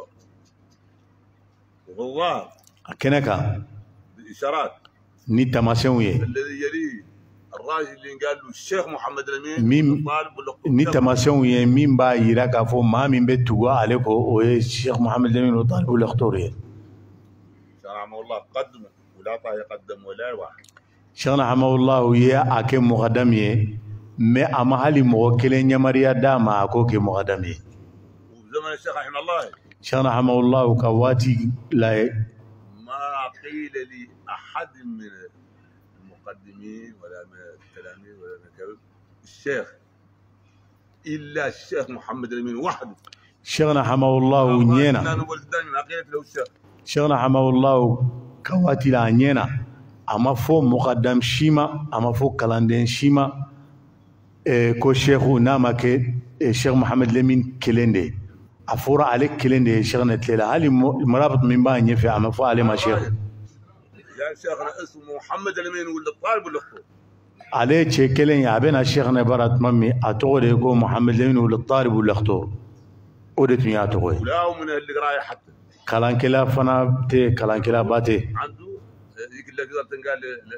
والله kene ka بالإشارات ni tamasen ye الذي يليه الراجل اللي قال له الشيخ محمد الأمين مين- طالب ولا ni tamasen ye min ba yira ka fo ma min be tuwa ale ko o ye sheikh muhammad lamin o talib ul khtor ye رحمه الله قدمه ولا طاه يقدم ولا واحد shagna hamawullah ye ake muqaddam ye me ama hali mo kelen nyamariya dama ko ke muqaddam ye وزمن الشيخ رحمه الله shagna hamawullah ka wati la ما قيل لي أحد من المقدمين ولا من التلاميذ ولا من الكبير الشيخ إلا الشيخ محمد الأمين وحده shagna hamawullah nyena أنا ولدان ما قيلت له الشيخ shagna hamawullah ka wati la nyena ama fo muqaddam shima ama fo kalanden shima e ko sheikhu nama ke e sheikh muhammad lamin kelende afura ale kelende shagna tlela hali marabط min ba nyefe ama fo ale ma sheikh يا شيخنا اسمه محمد الأمين ولا الطالب ولا الأخوة ale che kelen ya bena sheikh na barat mammi atogode ko muhammad lamin wal talib wal khtor odet mi atogoy ولا هو من اللي قرايه حتى kalan kila fana te kalan kila bate عنده ذيك اللي قدرت قال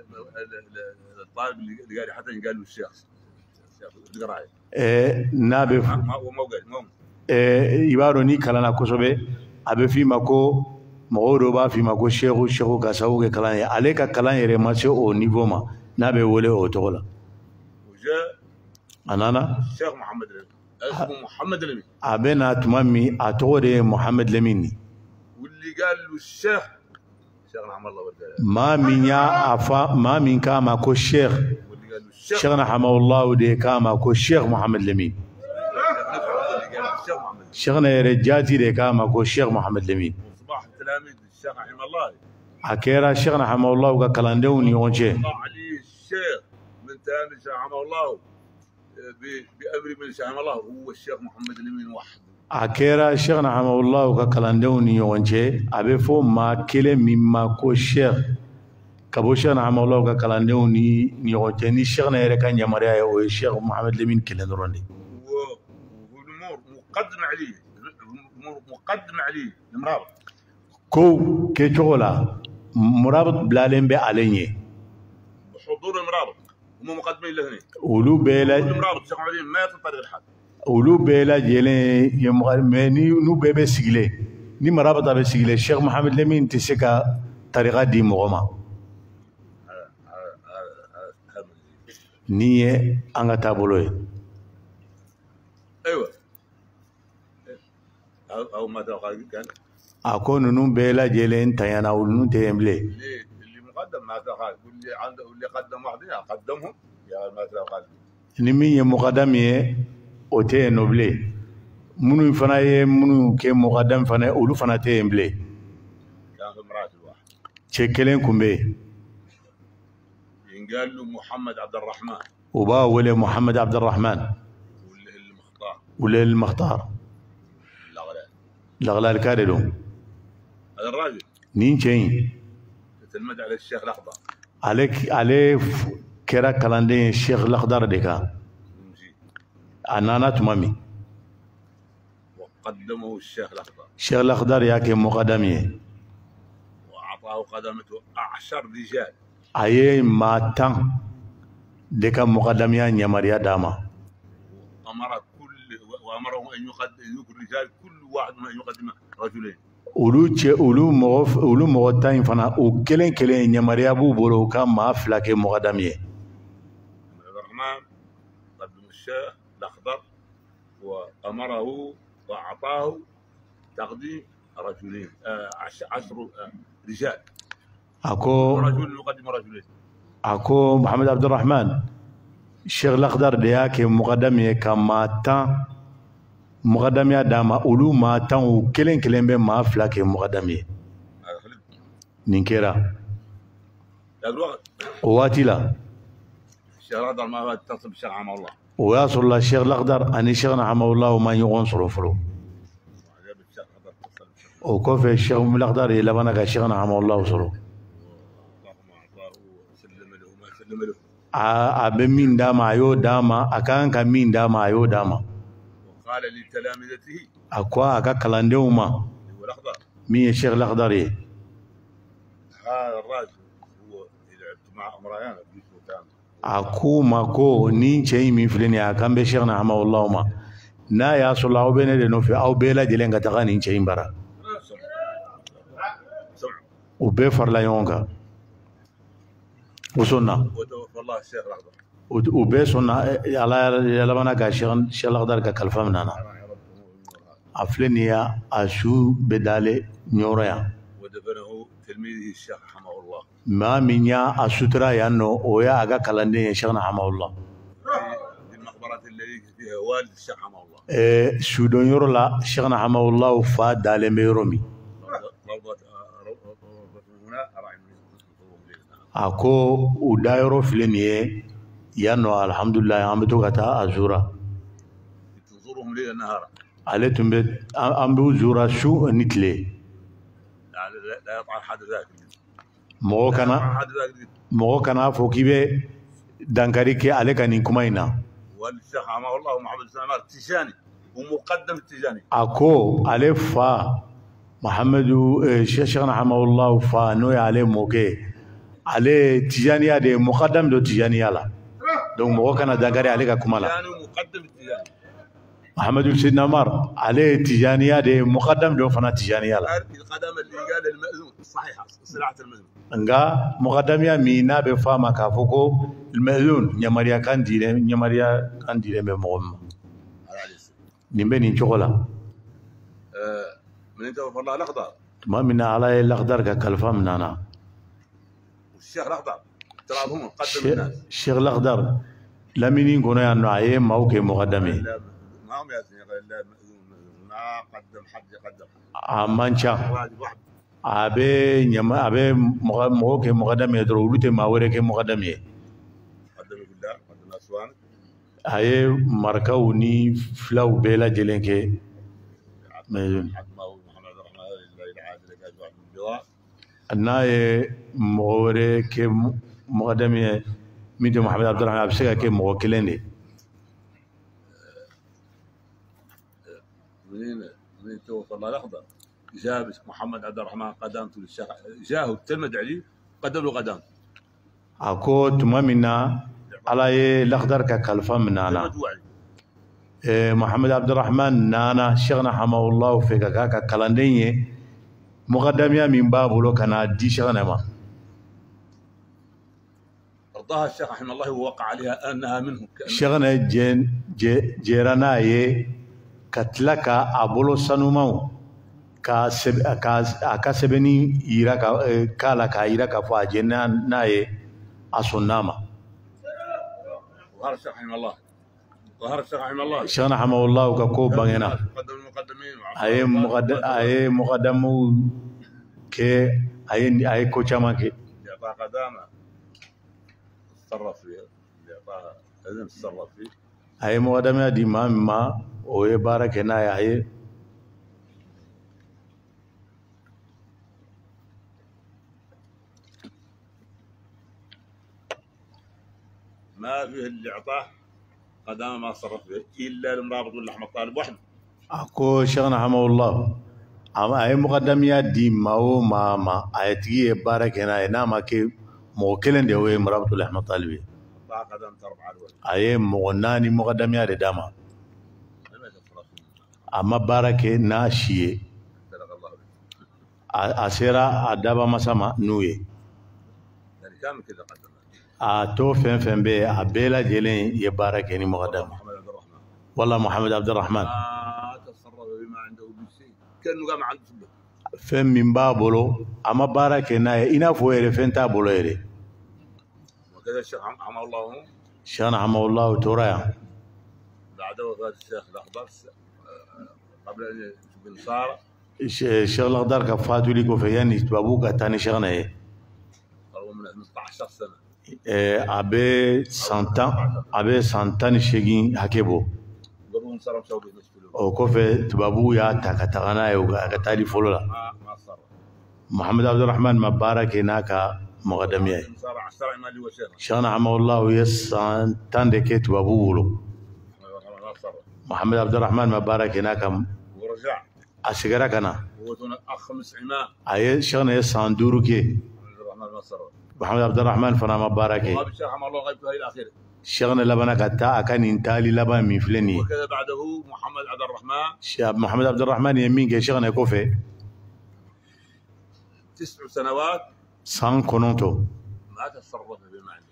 للطالب اللي قال حتى قال له الشيخ الشيخ اللي قرايه e nabe ما هو ما قال ما e ibaro ni kalana kosobe abe fi mako modo ba fi mako sheikhu sheikhu ka sawge kalan ya ale ka kalan yere ma se o niveau ma nabe wole o togola وجاء anana الشيخ محمد الأمين اسمه محمد الأمين abena tumami atogode muhammad lamini واللي قال له الشيخ الشيخ رحمه الله والدلال ma minya afa ma min ka ma ko sheikh واللي قال له الشيخ sheikhna hamawullah de ka ma ko sheikh muhammad lamin اللي قال له الشيخ محمد sheikhna yere jati de ka ma ko sheikh muhammad lamin وصباح التلاميذ الشيخ رحمه الله akera sheikhna hamawullah ka kalandew ni onche طلع عليه الشيخ من تلاميذ الشيخ رحمه الله بامر من شاء الله هو الشيخ محمد الامين وحده. akera Sheikh Nahamullah ka kalandenw ni ɲɔgɔn cɛ a bɛ fɔ maa kelen min ma ko Sheikh ka bɔ Sheikh Nahamullah ka kalandenw ni ɲɔgɔn cɛ ni Sheikh na yɛrɛ ka yamaruya ye o ye Sheikh Muhammad Lamine kelen dɔrɔn de. والامور مقدم عليه مقدم عليه المرابط. ko kɛcogo la murabit bilalen bɛ ale ɲɛ. حضور المرابط هم مقدمين له هنا. olu bɛɛ la المرابط Sheikh Muhammad ما يطلع الحد. olu bɛɛ lajɛlen ye mais ni n'u bɛɛ bɛ sigilen ni marabata bɛ sigilen Sheikh Muhammad Lamine tɛ se ka tariqa di mɔgɔ ma ni ye an ka taabolo ye. ايوه او ما كان a ko ninnu bɛɛ lajɛlen tanyana olu ninnu tɛ yen bilen. اللي مقدم ما تقال واللي عنده واللي قدم واحدين قدمهم يا ما تقال ni min ye muqaddam ye o tɛ yen nɔ bilen minnu fana ye minnu kɛ muqaddam fana olu fana tɛ yen bilen. cɛ kelen kun bɛ yen. ينقال له محمد عبد الرحمن. u b'a wele Muhammad Abdurrahman. ولا المختار. ولا المختار. الأغلال. الأغلال ka de don. هذا الراجل. nin cɛ in. تتلمذ على الشيخ الأخضر. ale ale kɛra kalanden ye Sheikh Lakhdar de kan. a nana tuma min. وقدمه الشيخ الأخضر. Sheikh Lakhdar y'a kɛ muqaddam ye. وأعطاه قدمته عشر رجال. a ye maa tan de ka muqaddamiya ɲamariya d'a ma. أمر كل وأمرهم أن يقدم الرجال كل واحد منهم أن يقدم رجلين. olu cɛ olu mɔgɔ olu mɔgɔ tan in fana o kelen kelen ɲamariya b'u bolo u ka maa fila kɛ muqaddam ye. الرحمن قدم الشيخ الأخضر وأمره وأعطاه تقديم رجلين عشر رجال. أكو رجل يقدم رجلين. أكو محمد عبد الرحمن Sheikh Lakhdar de y'a kɛ muqaddam ye ka maa tan muqaddamiya d'a ma olu maa tan o kelen kelen bɛ maa fila kɛ muqaddam ye. nin kɛra o waati la o y'a sɔrɔla Sheikh Lakhdar ani Sheikh Nahamullah ma ɲɔgɔn sɔrɔ fɔlɔ. o kɔfɛ Sheikh Lakhdar ye labana ka Sheikh Nahamullah sɔrɔ. a bɛ min d'a ma a y'o d'a ma a kan ka min d'a ma a y'o d'a ma. a ko a ka kalandenw ma min ye Sheikh Lakhdar ye. a ko ma ko ni cɛ in min filɛ nin ye a kan bɛ Sheikh Nahamullah ma n'a y'a sɔrɔ aw bɛ ne de nɔfɛ aw bɛɛ lajɛlen ka taga nin cɛ in bara. u bɛɛ farala ɲɔgɔn kan. o sɔnna u bɛɛ sɔnna ala yalabana ka Sheikh Lakhdar ka kalifa minɛ na. a filɛ nin ye a su bɛ dale ɲɔrɔ yan. maa min y'a a sutura yan nɔ o y'a ka kalanden ye Sheikh Nahamullah. sudɔnyɔrɔ la Sheikh Nahamullah fa dalen bɛ yɔrɔ min. a ko u dayɔrɔ filɛ nin ye yan nɔ alhamdulilayi an bɛ to ka taa a zura. ale tun bɛ an bɛ zura su ni tile. mɔgɔ kana mɔgɔ kana fɔ k'i bɛ dankari kɛ ale ka nin kuma in na. a ko ale fa Muhammadu Sheikh Nahamullah fa n'o ye ale mɔkɛ ale tijaniya de ye muqaddam do tijaniya la donc mɔgɔ kana dankari ale ka kuma la. Muhammadu Sidna Umar ale ye tijaniya de ye muqaddam do fana tijaniya la. nga muqaddamiya min n'a bɛ fɔ a ma k'a fɔ ko al-ma'zun ɲamariya kan dilen ɲamariya kan dilen bɛ mɔgɔ min ma. nin bɛ nin cogo la. tuma min na ala ye Lakhdar ka kalifa minɛ na. Sheikh Lakhdar lamini kɔnɔ yan nɔ a ye maaw kɛ muqaddam ye. a man ca a bɛ ɲama a bɛ mɔgɔ kɛ muqaddam ye dɔrɔn olu tɛ maa wɛrɛ kɛ muqaddam ye. هاي مركو ني فلو بيلا جلينكي ميزون الناي مغوري كي مقدمي ميدو محمد عبد الرحمن أبسيكا كي موكليني منين منين توصل الأخضر جاب محمد عبد الرحمن قدامته للشيخ جاهه تلمد عليه قدم له قدام أكو تمامنا على الأخضر ككلفة منانا إيه محمد عبد الرحمن نانا شيخنا حماه الله في كاكا كلانديني مقدميا من بابه لو كان دي شيخنا ما رضاها الشيخ رحمه الله ووقع عليها أنها منه شيخنا جين جيرانا يه كتلك أبولو سنومو كاسب كاس كاسبني يراك كالا كايراك فاجنا ناي أصناما ظهر الشيخ رحمه الله ظهر الشيخ رحمه الله شيخنا رحمه الله وكاكو بانينا مقدم المقدمين أي مقدم أي مقدمو كي أي أي كوشاما كي يعطاها قدامه تصرف فيه يعطاها لازم تتصرف فيه أي مقدمة دي ما ما ويبارك هنا يا أي ما فيه اللي اعطاه قدامه ما صرف به الا المرابط ولا احمد طالب وحده. اكو شيخنا رحمه الله اما اي مقدميات دي ما ما ما ايتي بارك هنا هنا ما كي موكلن دي وي مرابط ولا احمد طالب طاقه قدام تربع الولد اي مغناني مقدميات داما اما بارك ناشي اسيرا ادابا مسما نوي يعني كامل كذا قدم اتو فين فين بي ابيلا جيلين يبارك يعني مقدم محمد عبد الرحمن والله محمد عبد الرحمن ما تصرف بما عنده بشيء كانه قام عنده سبب فين من بابولو اما بارك ناي انا فوير فين تابولو يري وكذا الشيخ رحمه الله شان رحمه الله تورايا بعد وفاه الشيخ الاخضر قبل ان يشوف النصارى الشيخ الاخضر كفاتو لي كوفياني بابوكا تاني شغنه ايه قالوا من خمسة عشر سنه abe santan abe santan shegin hakebo قبل نصارى سعودي مسؤولين o kofe tubabu ya takatagana yo ga tali folola ما ما صار محمد عبد الرحمن مبارك هناك مقدميه نصارى عشر مالي وشيخ شان عم الله يسانتان دك تبابو ولو ما صار محمد عبد الرحمن مبارك هناك ورجع اسغرا كنا هو خمس عمام اي شان يساندورو كي الرحمن ما صار محمد عبد الرحمن فنا مبارك ما بالشيخ رحمه الله غيبته هي الاخيره شغنا لبنا كتا كان انتالي لبا مفلني وكذا بعده محمد عبد الرحمن شاب محمد عبد الرحمن يمين كي شغنا كوفي تسع سنوات سان كونونتو ما تصرف بمعنى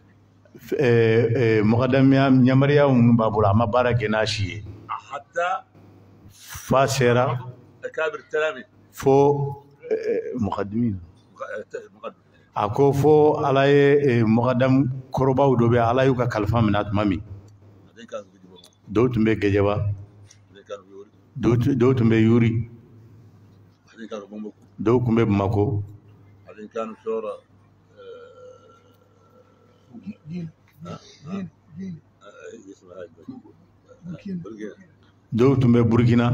مقدم يا نمريا ومبابولا ما بارك ناشي حتى فاسرة اكابر التلاميذ فو مقدمين مقدم ako fo ala ye mɔgɔdam kɔrɔbaw dɔ bɛ ala y'u ka kalifa minɛ tuma min dɔw tun bɛ gɛjɛba dɔw tun bɛ yuri dɔw tun bɛ bamako dɔw tun bɛ burukina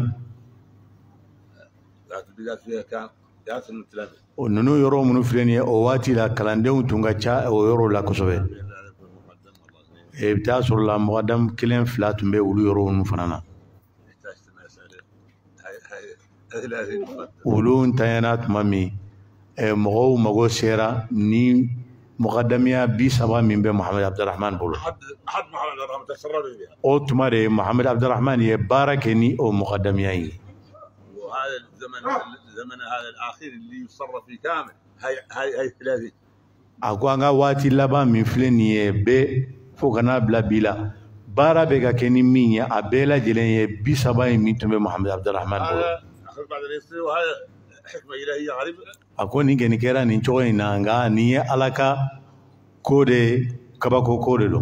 o nunu yɔrɔ minnu filɛ nin ye o waati la kalandenw tun ka ca o yɔrɔ la kosɛbɛ i bɛ taa sɔrɔ la mɔgɔdam kelen fila tun bɛ olu yɔrɔ ninnu fana na olu ntanyana tuma min mɔgɔw mago sera ni mɔgɔdamiya bi saba min bɛ Muhammed Abdurrahman bolo o tuma de Muhammed Abdurrahman ye baara kɛ ni o mɔgɔdamiya ye زمن هذا الاخير اللي يصرف فيه كامل هاي هاي هاي ثلاثه ako an ka waati laban min filɛ nin ye bɛɛ fo kana bila bi la baara bɛ ka kɛ ni min ye a bɛɛ lajɛlen ye bi saba in min tun bɛ Muhammed Abdurrahman bolo a ko nin kɛni kɛra nin cogo in na nka nin ye ala ka ko de kabako ko de don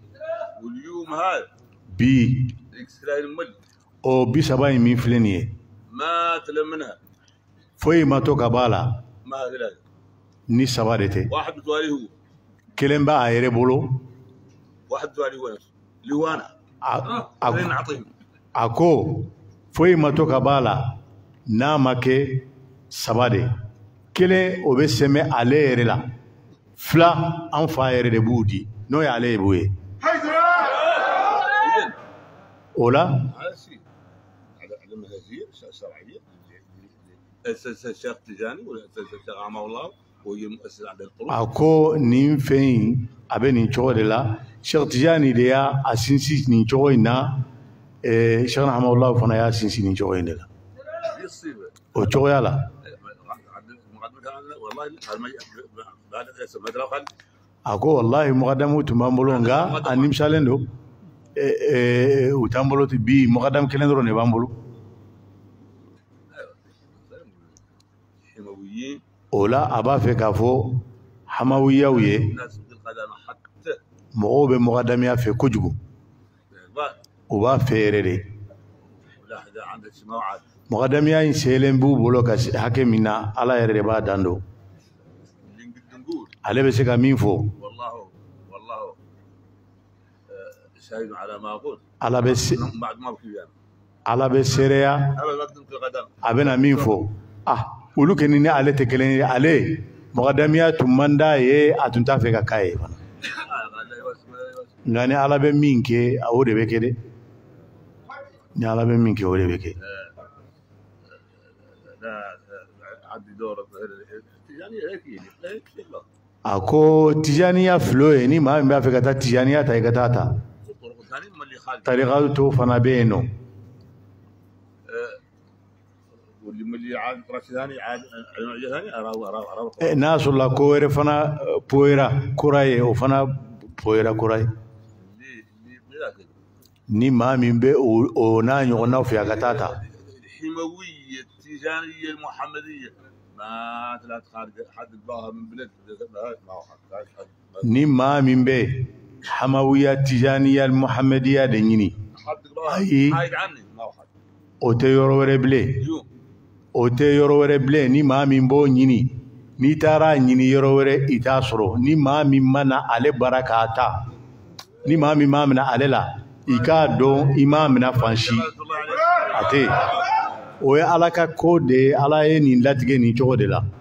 bi o bi saba in min filɛ nin ye foyi ma to ka b'a la ni saba de tɛ kelen b'a yɛrɛ bolo ako foyi ma to ka b'a la n'a ma kɛ saba de kelen o bɛ sɛmɛ ale yɛrɛ la fila an fa yɛrɛ de b'u di n'o ye ale b'o ye o la a ko nin fɛn in a bɛ nin cogo de la Sheikh Tijani de y'a a sinsin nin cogo in na Sheikh Hamawula fana y'a sinsin nin cogo in de la o cogoya la a ko wallahi muqaddamu tun b'an bolo nka a nimisalen don u t'an bolo bi muqaddam kelen dɔrɔn de b'an bolo o la a b'a fɛ k'a fɔ hamawiyaw ye mɔgɔw bɛ muqaddamiya fɛ kojugu u b'a fɛ yɛrɛ de muqaddamiya in selen b'u bolo ka hakɛ min na ala yɛrɛ de b'a dan don ale bɛ se ka min fɔ ala bɛ se ala bɛ seereya a bɛna min fɔ ah olu kɛni ni ale tɛ kelen ye ale muqaddamiya tun man d'a ye a tun t'a fɛ ka k'a ye fana nka ni ala bɛ min kɛ o de bɛ kɛ dɛ ni ala bɛ min kɛ o de bɛ kɛ a ko tijaniya filo ye ni maa min b'a fɛ ka taa tijaniya ta i ka taa ta tariqa to fana bɛ yen nɔ n'a sɔrɔla ko wɛrɛ fana poyera kura ye o fana poyera kura ye ni maa min bɛ o n'a ɲɔgɔnnaw fɛ a ka taa ta ni maa min bɛ hamawiya tijaniya muhamadiya de ɲini ayi o tɛ yɔrɔ wɛrɛ bilen o tɛ yɔrɔ wɛrɛ bilen ni maa min b'o ɲini n'i taara ɲini yɔrɔ wɛrɛ i t'a sɔrɔ ni maa min mana ale bara k'a ta ni maa min ma minɛ ale la i k'a dɔn i ma minɛ fan si a tɛ yen o ye ala ka ko de ye ala ye nin latigɛ nin cogo de la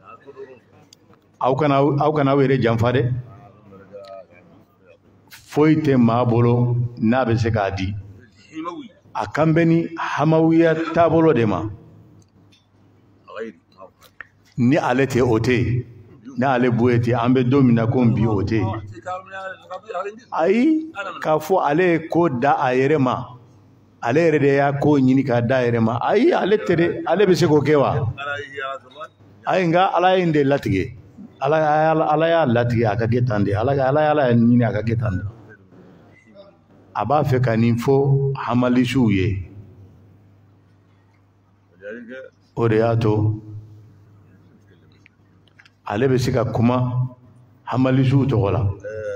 aw kana aw kana aw yɛrɛ janfa dɛ foyi tɛ maa bolo n'a bɛ se k'a di a kan bɛ ni hamawiya taabolo de ma ni ale tɛ o tɛ yen ni ale boye tɛ an bɛ don min na ko bi o tɛ yen ayi k'a fɔ ale ye ko da a yɛrɛ ma ale yɛrɛ de y'a ko ɲini k'a da a yɛrɛ ma ayi ale tɛ dɛ ale bɛ se k'o kɛ wa ayi nka ala ye nin de latigɛ ala y'a latigɛ a ka kɛ tan de ala ala y'a ɲini a ka kɛ tan de a b'a fɛ ka nin fɔ hamalisiw ye o de y'a to ale bɛ se ka kuma hamalisiw tɔgɔ la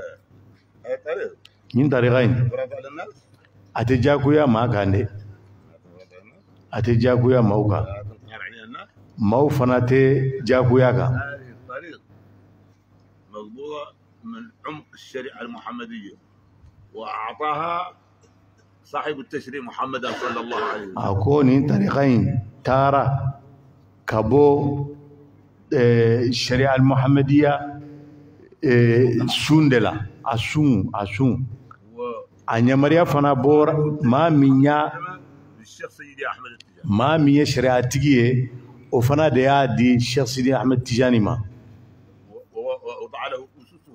nin tariqa in a tɛ diyagoya maa kan dɛ a tɛ diyagoya maaw kan maaw fana tɛ diyagoya kan من عمق الشريعة المحمدية وأعطاها صاحب التشريع محمد صلى الله عليه وسلم أكون طريقين تارا كبو الشريعة المحمدية سوندلا أسون أسون أن مريا فنا بور ما منيا الشيخ سيدي أحمد التجاني ما منيا شريعة تجيه وفنا ديا دي الشيخ سيدي أحمد التجاني ما وضع له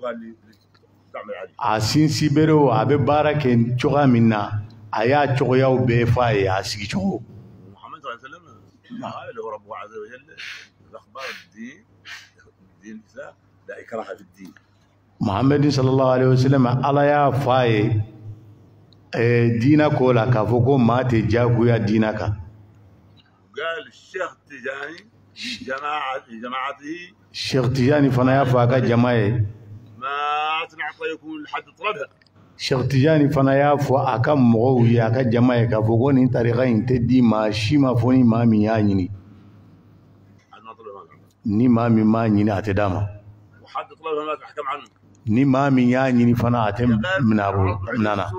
a sinsi berew a bɛ baara kɛ cogoya min na a y'a cogoyaw bɛɛ fɔ a ye a sigi cogo محمد صلى الله عليه وسلم قال له ربه عز وجل الأخبار الدين الدين الإسلام لا إكراه في الدين محمد صلى الله عليه وسلم ala y'a fɔ a ye diina ko la k'a fɔ ko maa tɛ diyagoya diina kan قال الشيخ التجاني جماعة جماعته Sheikh Tijani fana y'a fɔ a ka jama ye ما تنعطيكم لحد طلبها Sheikh Tijani fana y'a fɔ a ka mɔgɔw ye a ka jama ye k'a fɔ ko nin tariqa in tɛ di maa si ma fɔ ni maa min y'a ɲini ni maa min m'a ɲini a tɛ d'a ma وحد طلبها ما تحكم عنه ni maa min y'a ɲini fana a tɛ minɛ a bolo minɛ na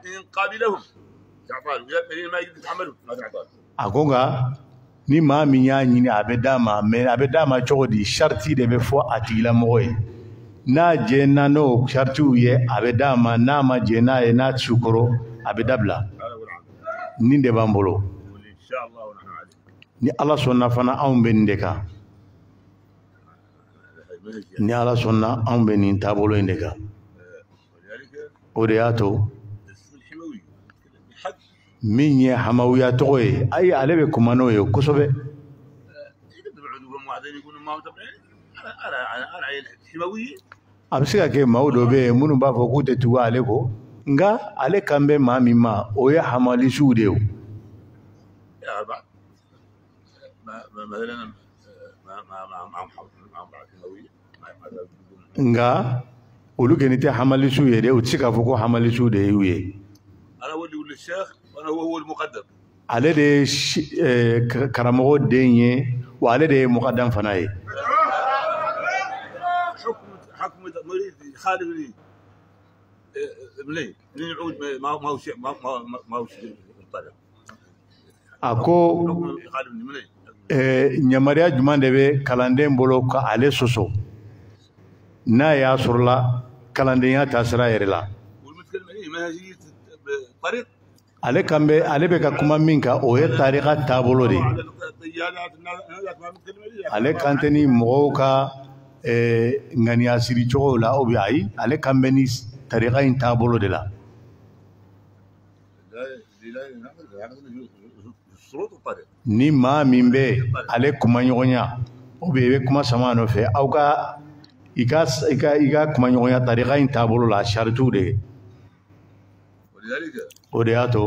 a ko nka ni maa min y'a ɲini a bɛ d'a ma mɛ a bɛ d'a ma cogo di sariti de bɛ fɔ a tigilamɔgɔ ye n'a jɛnna n'o saritiw ye a bɛ d'a ma n'a ma jɛ n'a ye n'a sukoro a bɛ dabila nin de b'an bolo ni Ala sɔnna fana anw bɛ nin de kan ni Ala sɔnna anw bɛ nin taabolo in de kan o de y'a to min ye hamawiya tɔgɔ ye ayi ale bɛ kuma n'o ye kosɛbɛ a bɛ se ka kɛ maaw dɔ bɛ yen minnu b'a fɔ k'u tɛ tugu ale kɔ nka ale kan bɛ maa min ma o ye hamalisiw de ye nka olu kɔni tɛ hamalisiw ye dɛ u tɛ se k'a fɔ ko hamalisiw de y'u ye ale de ye karamɔgɔ den ye wa ale de ye mukadam fana ye a ko ɲamariya jumɛn de bɛ kalanden bolo ka ale sɔsɔ n'a y'a sɔrɔla kalandenya taasira yɛrɛ la ale kan bɛ ale bɛ ka kuma min kan o ye tarika taabolo de ale kan tɛ ni mɔgɔw ka ŋaniya siri cogo la o bɛ ayi ale kan bɛ ni tarika in taabolo de la ni maa min bɛ ale kuma ɲɔgɔnya o bɛ i bɛ kuma sama nɔfɛ aw ka i ka i ka i ka kuma ɲɔgɔnya tarika in taabolo la saritiw de o de y'a to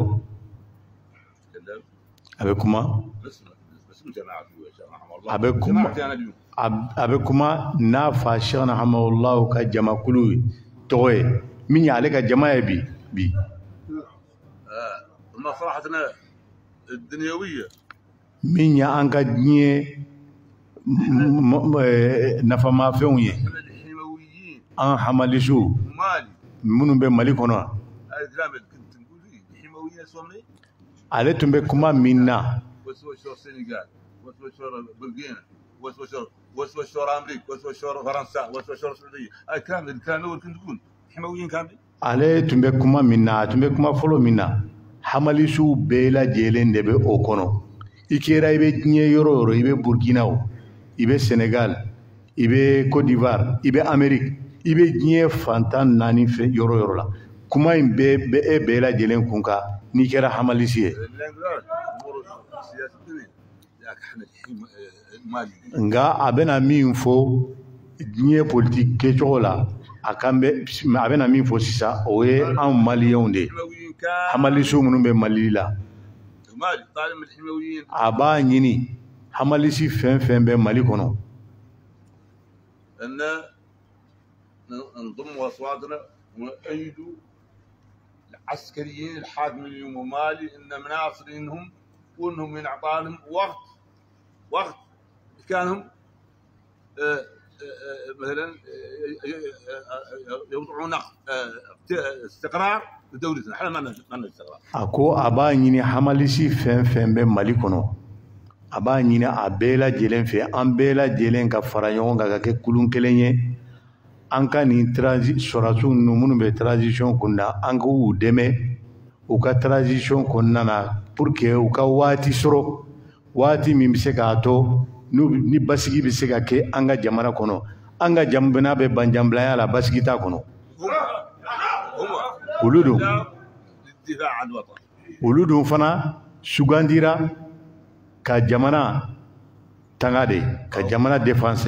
a bɛ kuma a bɛ kuma a bɛ kuma n'a fa Sheikhna Hamawulaw ka jamakulu tɔgɔ ye min ye ale ka jama ye bi bi min ye an ka diɲɛ nafamafɛnw ye an hamalisiw minnu bɛ Mali kɔnɔ ale tun bɛ kuma min na ale tun bɛ kuma min na a tun bɛ kuma fɔlɔ min na hamalisiw bɛɛ lajɛlen de bɛ o kɔnɔ i kɛra i bɛ diɲɛ yɔrɔ o yɔrɔ i bɛ Burkina o i bɛ Senegal i bɛ Côte d'Ivoire i bɛ Amérique i bɛ diɲɛ fantan naani fɛ yɔrɔ o yɔrɔ la kuma in bɛ bɛ e bɛɛ lajɛlen kun kan n'i kɛra hamalisi ye nka a bɛna min fɔ diɲɛ politique kɛcogo la a kan bɛ a bɛna min fɔ sisan o ye anw maliyɛnw de hamalisiw minnu bɛ Mali la a b'a ɲini hamalisi fɛn fɛn bɛ Mali kɔnɔ العسكريين الحاكمين ومالي ان مناصرينهم وانهم ينعطى لهم وقت وقت كانهم مثلا يوضعون استقرار لدولتنا احنا ما لنا استقرار اكو ابا ñini hamalisi fen fen be Mali kono aba ñini a bɛɛ lajɛlen fɛ an bɛɛ lajɛlen ka fara ɲɔgɔn kan ka kɛ kulun kelen ye an ka nin sɔrɔdasiw ninnu minnu bɛ transition kunda an k'u dɛmɛ u ka transition kɔnɔna na pour que u ka waati sɔrɔ waati min bɛ se k'a to ni basigi bɛ se ka kɛ an ka jamana kɔnɔ an ka jamana bɛ banjanbilaya la basigi t'a kɔnɔ olu don olu don fana sugandira ka jamana tanga de ka jamana défense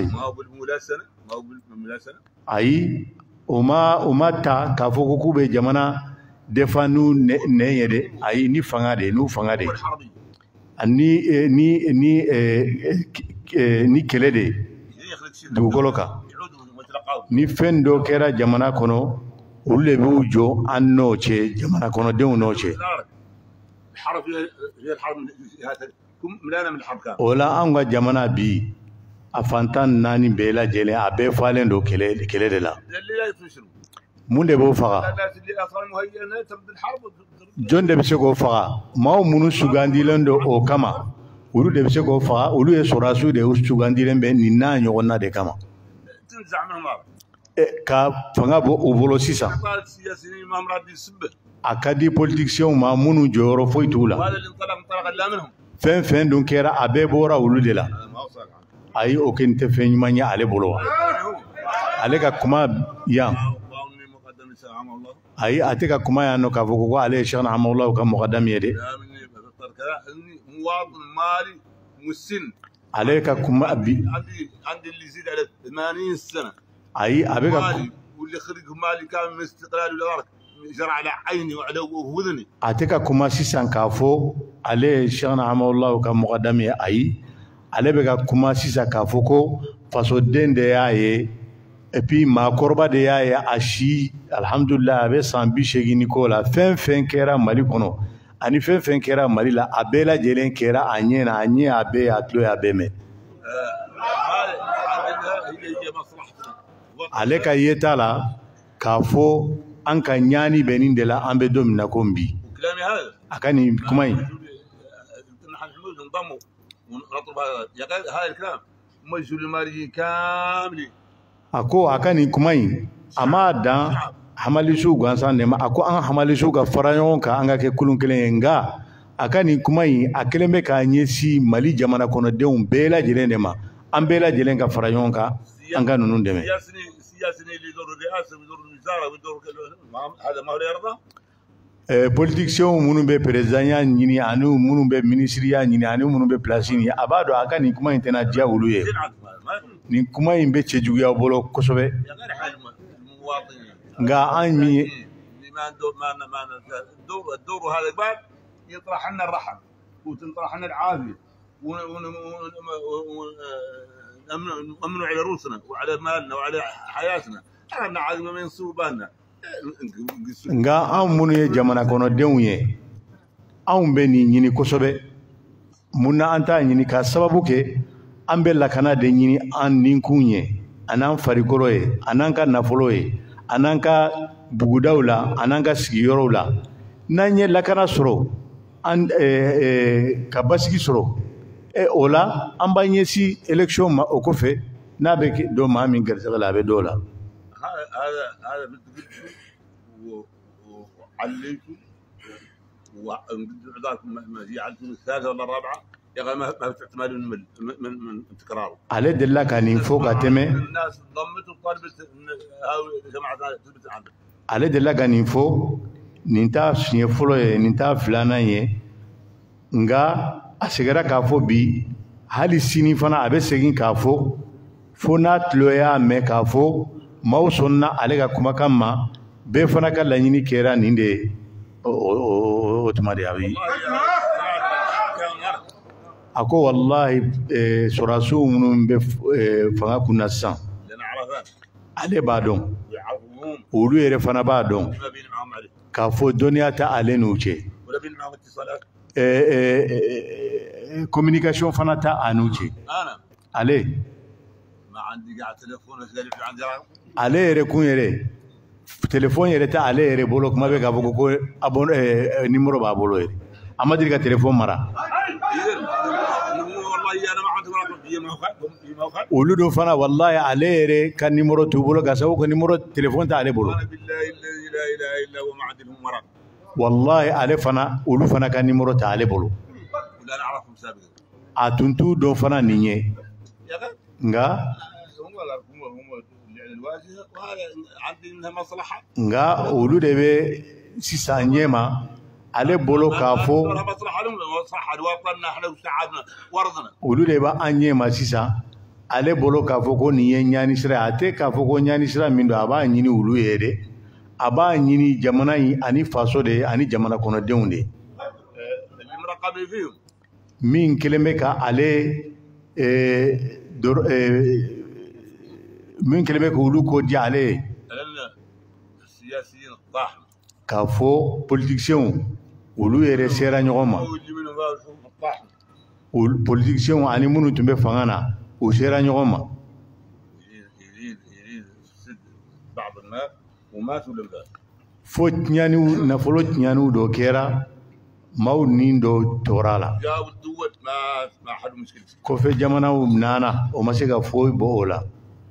ayi o ma o ma ta k'a fɔ ko k'u bɛ jamana défend n'u nɛn ye dɛ ayi ni fanga de n'u fanga de ni ni ni ni kɛlɛ de dugukolo kan ni fɛn dɔ kɛra jamana kɔnɔ olu de b'u jɔ an n'o cɛ jamana kɔnɔdenw n'o cɛ o la an ka jamana bi a fantan naani bɛɛ lajɛlen a bɛɛ falen don kɛlɛ kɛlɛ de la mun de b'o faga jɔn de bɛ se k'o faga maaw minnu sugandilen don o kama olu de bɛ se k'o faga olu ye sɔrɔdasiw de sugandilen bɛ nin n'a ɲɔgɔnna de kama ka fanga bɔ u bolo sisan a ka di politiciens ma minnu jɔyɔrɔ foyi t'u la fɛn fɛn dun kɛra a bɛɛ bɔra olu de la ayi o kɛ nin tɛ fɛn ɲuman ye ale bolo wa ale ka kuma yan ayi a tɛ ka kuma yan nɔ k'a fɔ ko ale ye Sheikh Hamawulaw ka mɔgɔdam ye dɛ ale ka kuma bi ayi a bɛ ka a tɛ ka kuma sisan k'a fɔ ale ye Sheikh Hamawulaw ka mɔgɔdam ye ayi ale bɛ ka kuma sisan k'a fɔ ko fasoden de y'a ye et puis maakɔrɔba de y'a ye a si alhamdulillah a bɛ san bi seegin ko la fɛn fɛn kɛra Mali kɔnɔ ani fɛn fɛn kɛra Mali la a bɛɛ lajɛlen kɛra a ɲɛ na a ɲɛ a bɛɛ a tulo a bɛɛ mɛn ale ka yeta la k'a fɔ an ka ɲaani bɛ nin de la an bɛ don min na ko bi a ka nin kuma in a ko a ka nin kuma in a ma dan hamalisiw gansan de ma a ko an ka hamalisiw ka fara ɲɔgɔn kan an ka kɛ kulun kelen ye nka a ka nin kuma in a kelen bɛ k'a ɲɛsin Mali jamana kɔnɔdenw bɛɛ lajɛlen de ma an bɛɛ lajɛlen ka fara ɲɔgɔn kan an ka ninnu dɛmɛ politiciens minnu bɛ présidenya ɲini ani minnu bɛ ministriya ɲini ani minnu bɛ place ɲini a b'a dɔn a ka nin kuma in tɛna diya olu ye nin kuma in bɛ cɛjuguya bolo kosɛbɛ nka an min ye يطرح لنا الرحم وتنطرح لنا العافيه ونأمن على رؤوسنا وعلى مالنا وعلى حياتنا احنا عازم من صوبنا nga an minnu ye jamana kɔnɔdenw ye anw bɛ nin ɲini kosɛbɛ mun na an t'a ɲini ka sababu kɛ an bɛ lakana de ɲini an ninkun ye an'an farikolo ye an'an ka nafolo ye an'an ka bugudaw la an'an ka sigiyɔrɔw la n'an ye lakana sɔrɔ an ka basigi sɔrɔ e o la an b'a ɲɛsin élection ma o kɔfɛ n'a bɛ dɔ maa min garisɛgɛ la a bɛ dɔw la عليكم وعندكم جعلتم الثالثه ولا الرابعه يا اخي ما تعتمدون من من من تكراره على دلك كان فوق تمه الناس ضمت وطالبت جماعه تثبت عندك على دلك كان فوق ninta siɲɛ fɔlɔ ye ninta filanan ye nga a segera k'a fɔ bi hali sini fana a bɛ segin k'a fɔ fo n'a tulo y'a mɛn k'a fɔ maaw sɔnna ale ka kumakan ma bɛɛ fana ka laɲini kɛra nin de ye o tuma de a bɛ a ko walahi sɔrɔdasiw minnu bɛ fanga kunna sisan ale b'a dɔn olu yɛrɛ fana b'a dɔn k'a fɔ dɔnniya tɛ ale n'u cɛ communication fana tɛ a n'u cɛ ale ale yɛrɛ kun yɛrɛ téléphone yɛrɛ tɛ ale yɛrɛ bolo kuma bɛ k'a fɔ ko abon numéro b'a bolo yɛrɛ a ma deli ka téléphone mara olu do fana wallahi ale yɛrɛ ka numéro t'u bolo ka sababu kɛ numéro téléphone tɛ ale bolo wallahi ale fana olu fana ka numéro tɛ ale bolo a tun t'u dɔn fana nin ye nka nga olu de bɛ sisan ɲɛ ma ale bolo k'a fɔ olu de b'an ɲɛ ma sisan ale bolo k'a fɔ ko nin ye ɲani sira a tɛ k'a fɔ ko ɲani sira min don a b'a ɲini olu ye dɛ a b'a ɲini jamana in ani faso de ani jamana kɔnɔdenw de min kelen bɛ ka ale min kelen bɛ ka olu ko di ale ye k'a fɔ politiciens olu yɛrɛ sera ɲɔgɔn ma politiciens ani minnu tun bɛ fanga na وسيرا نيوما يريد يريد يريد سد بعض المال ومات ولا لا؟ فوت نيانو نفلوت نيانو دو كيرا ماو نين دو تورالا جاو الدول ما ما حد مشكلة كوفي جمانا ومنانا ومسيكا فوي بولا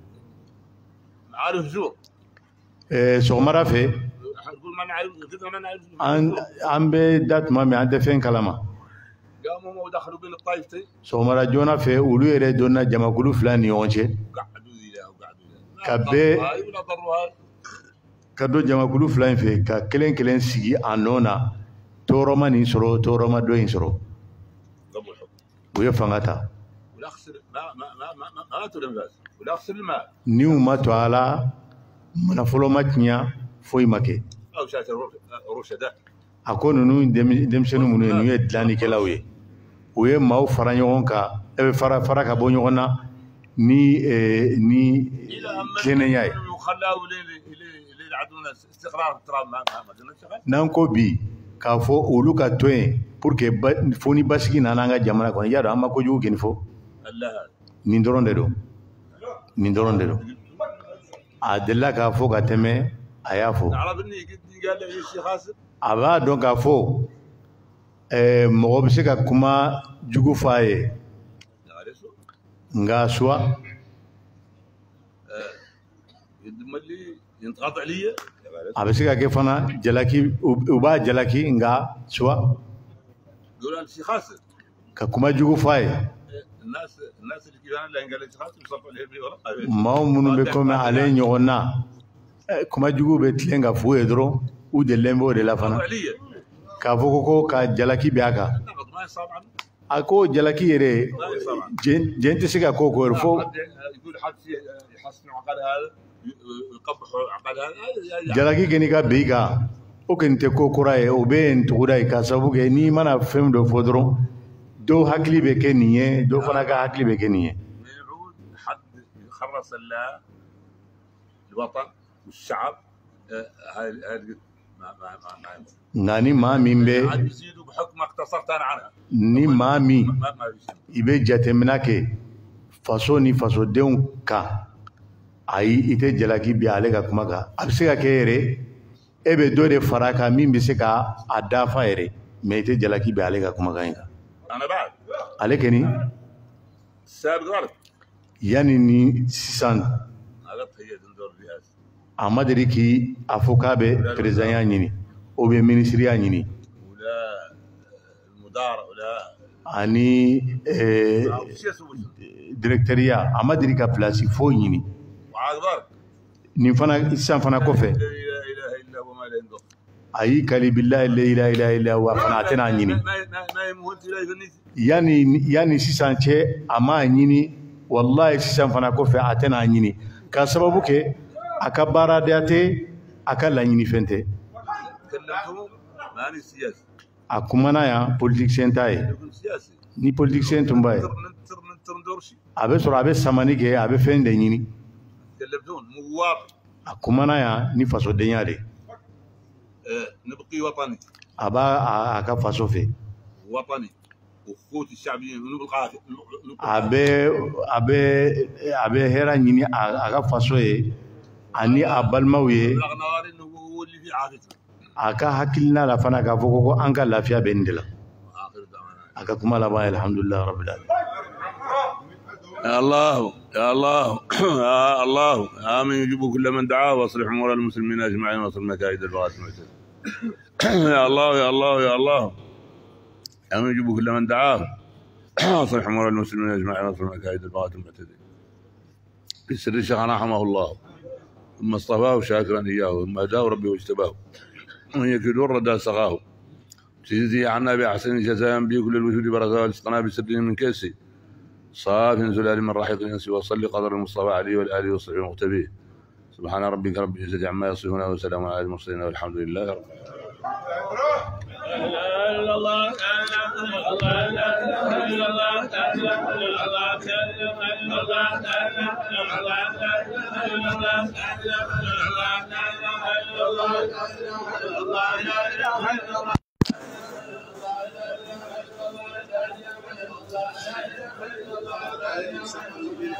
عارف شو؟ إيه سومرا في حتقول ما نعرف كذا ما نعرف عن عن بدات ما عند فين كلامه قاموا ما دخلوا بين الطائفتين سومرا جونا في اولو يري دونا جما كلو فلان يونشي قعدوا إلى وقعدوا إلى كبي هاي ولا ضروا هاي كدو جما كلو فلان في ككلين كلين سيجي انونا تورما نيسرو تورما دو ينسرو قبل الحكم ويفنغتا ولا خسر ما ما ما ما ما ماتوا الانفاس ولا خسر المال نيو ما توالا منافلو ماتنيا فوي ماكي او شات الرشداء اكون نو دم سنو منو نو يدلاني كلاوي وي ماو فرانيونكا اي فرا فرا كابو نيونا ني ني كينياي وخلاو لي لي عندنا استقرار التراب ما ما قلنا شغال نانكو بي كافو اولوكا توين pour que foni basiki nananga jamana ko yado amma ko jugu ken fo الله ni ndoronde do ni ndoronde do adella ka fo ka teme aya fo عرب اني قال لي الشيخ حاسب aba don ka fo eh mo bise ka kuma jugu faye nga swa يدم لي ينتقاطع لي abise ka ke fana jalaki uba jalaki nga swa يقول الشيخ حاسب ka kuma jugu faye الناس الناس اللي كانوا اللي قال الشيخ حاسب صفوا لي ورا ma munu be ko me ale nyona kuma jugu be tlenga fu edro u de lembo de la fana علي ka fo ko ka jalaki be aka ما يصاب عنه ako jalaki yere gente siga ko ko fo يقول حد يحسن عقد هذا يقبح عقد هذا jalaki geni ka beiga o kente ko kuraye o be ntugurai ka sabu ke ni mana fem do fodro do hakli be ke niye do fana ka hakli be ke niye يعود حد يخرس الوطن والشعب هاي هاي ما ما ما nani ma mimbe عاد يزيدوا بحكم اقتصرت انا عنها ni ma mi ما ما يزيد ibe jatemina ke faso ni faso deun ka ayi ite jalaki bi ale ka kuma ka abise ka ke yere ebe do de faraka min bi se ka adafa yere me ite jalaki bi ale ka kuma ka yin انا بعد ale keni السابق غلط yani ni sisan غلط هي دندور الرئاسه amadiri ki afoka be president ya nyini o be ministry ya nyini ولا المدار ولا ani eh, شو يسوي directeur ya amadiri ka place fo nyini وعاد ضرب ni fana isan fana kofe لا اله الا هو ما له عنده ayi kali billahi la ilaha illa illa huwa fana tana nyini ما ما ما يموت لا يفنيس yani yani sisan che ama nyini wallahi sisan fana kofe atena nyini ka sababu ke akabara date akala nyini fente كلمتهم ماني سياسي akumana ya politicien taye يكون سياسي ni politicien tumbaye ننتر ننتر ندورشي abe soro abe samani ke abe fende nyini كلمتون مواطن akumana ya ni faso denyade آه، نبقي وطني aba aka faso fe وطني واخوتي الشعبيين ونبقى abe abe abe hera nyini aka faso ye ani abalmawe بلغنا انه هو اللي في عافيته aka hakilina la fana ka foko ko anka lafiya bendela اخر دعوانا aka kuma la ba alhamdulillah rabbil alamin يا الله يا الله يا الله آمين يجيب كل من دعاه واصلح امور المسلمين اجمعين واصل مكائد البغاة المعتدين يا الله يا الله يا الله آمين يجيب كل من دعاه واصلح امور المسلمين اجمعين واصل مكائد البغاة المعتدين في سر شيخنا رحمه الله ثم اصطفاه شاكرا اياه ثم هداه ربي واجتباه ومن يكيد ورد سقاه سيدي عنا باحسن جزاء بكل الوجود بركات والاستقناء بسر من كيسي صاف زلال من رحيق ينسي وصلي قدر المصطفى عليه والآله وصحبه المغتبيه سبحان ربك رب العزة عما يصفون وسلام على المرسلين والحمد لله رب العالمين. Thank you.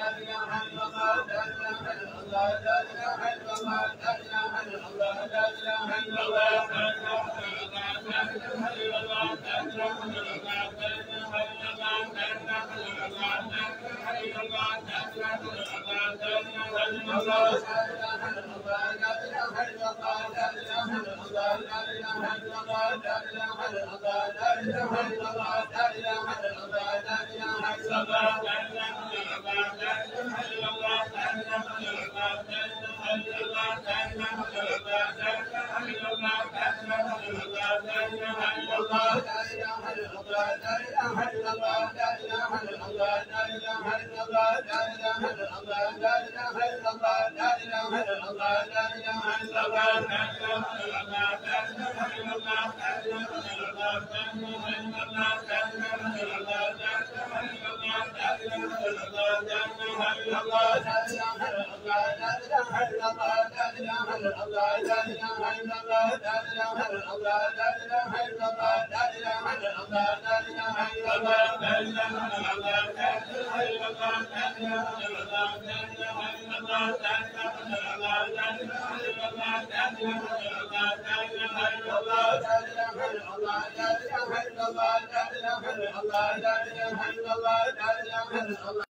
Allah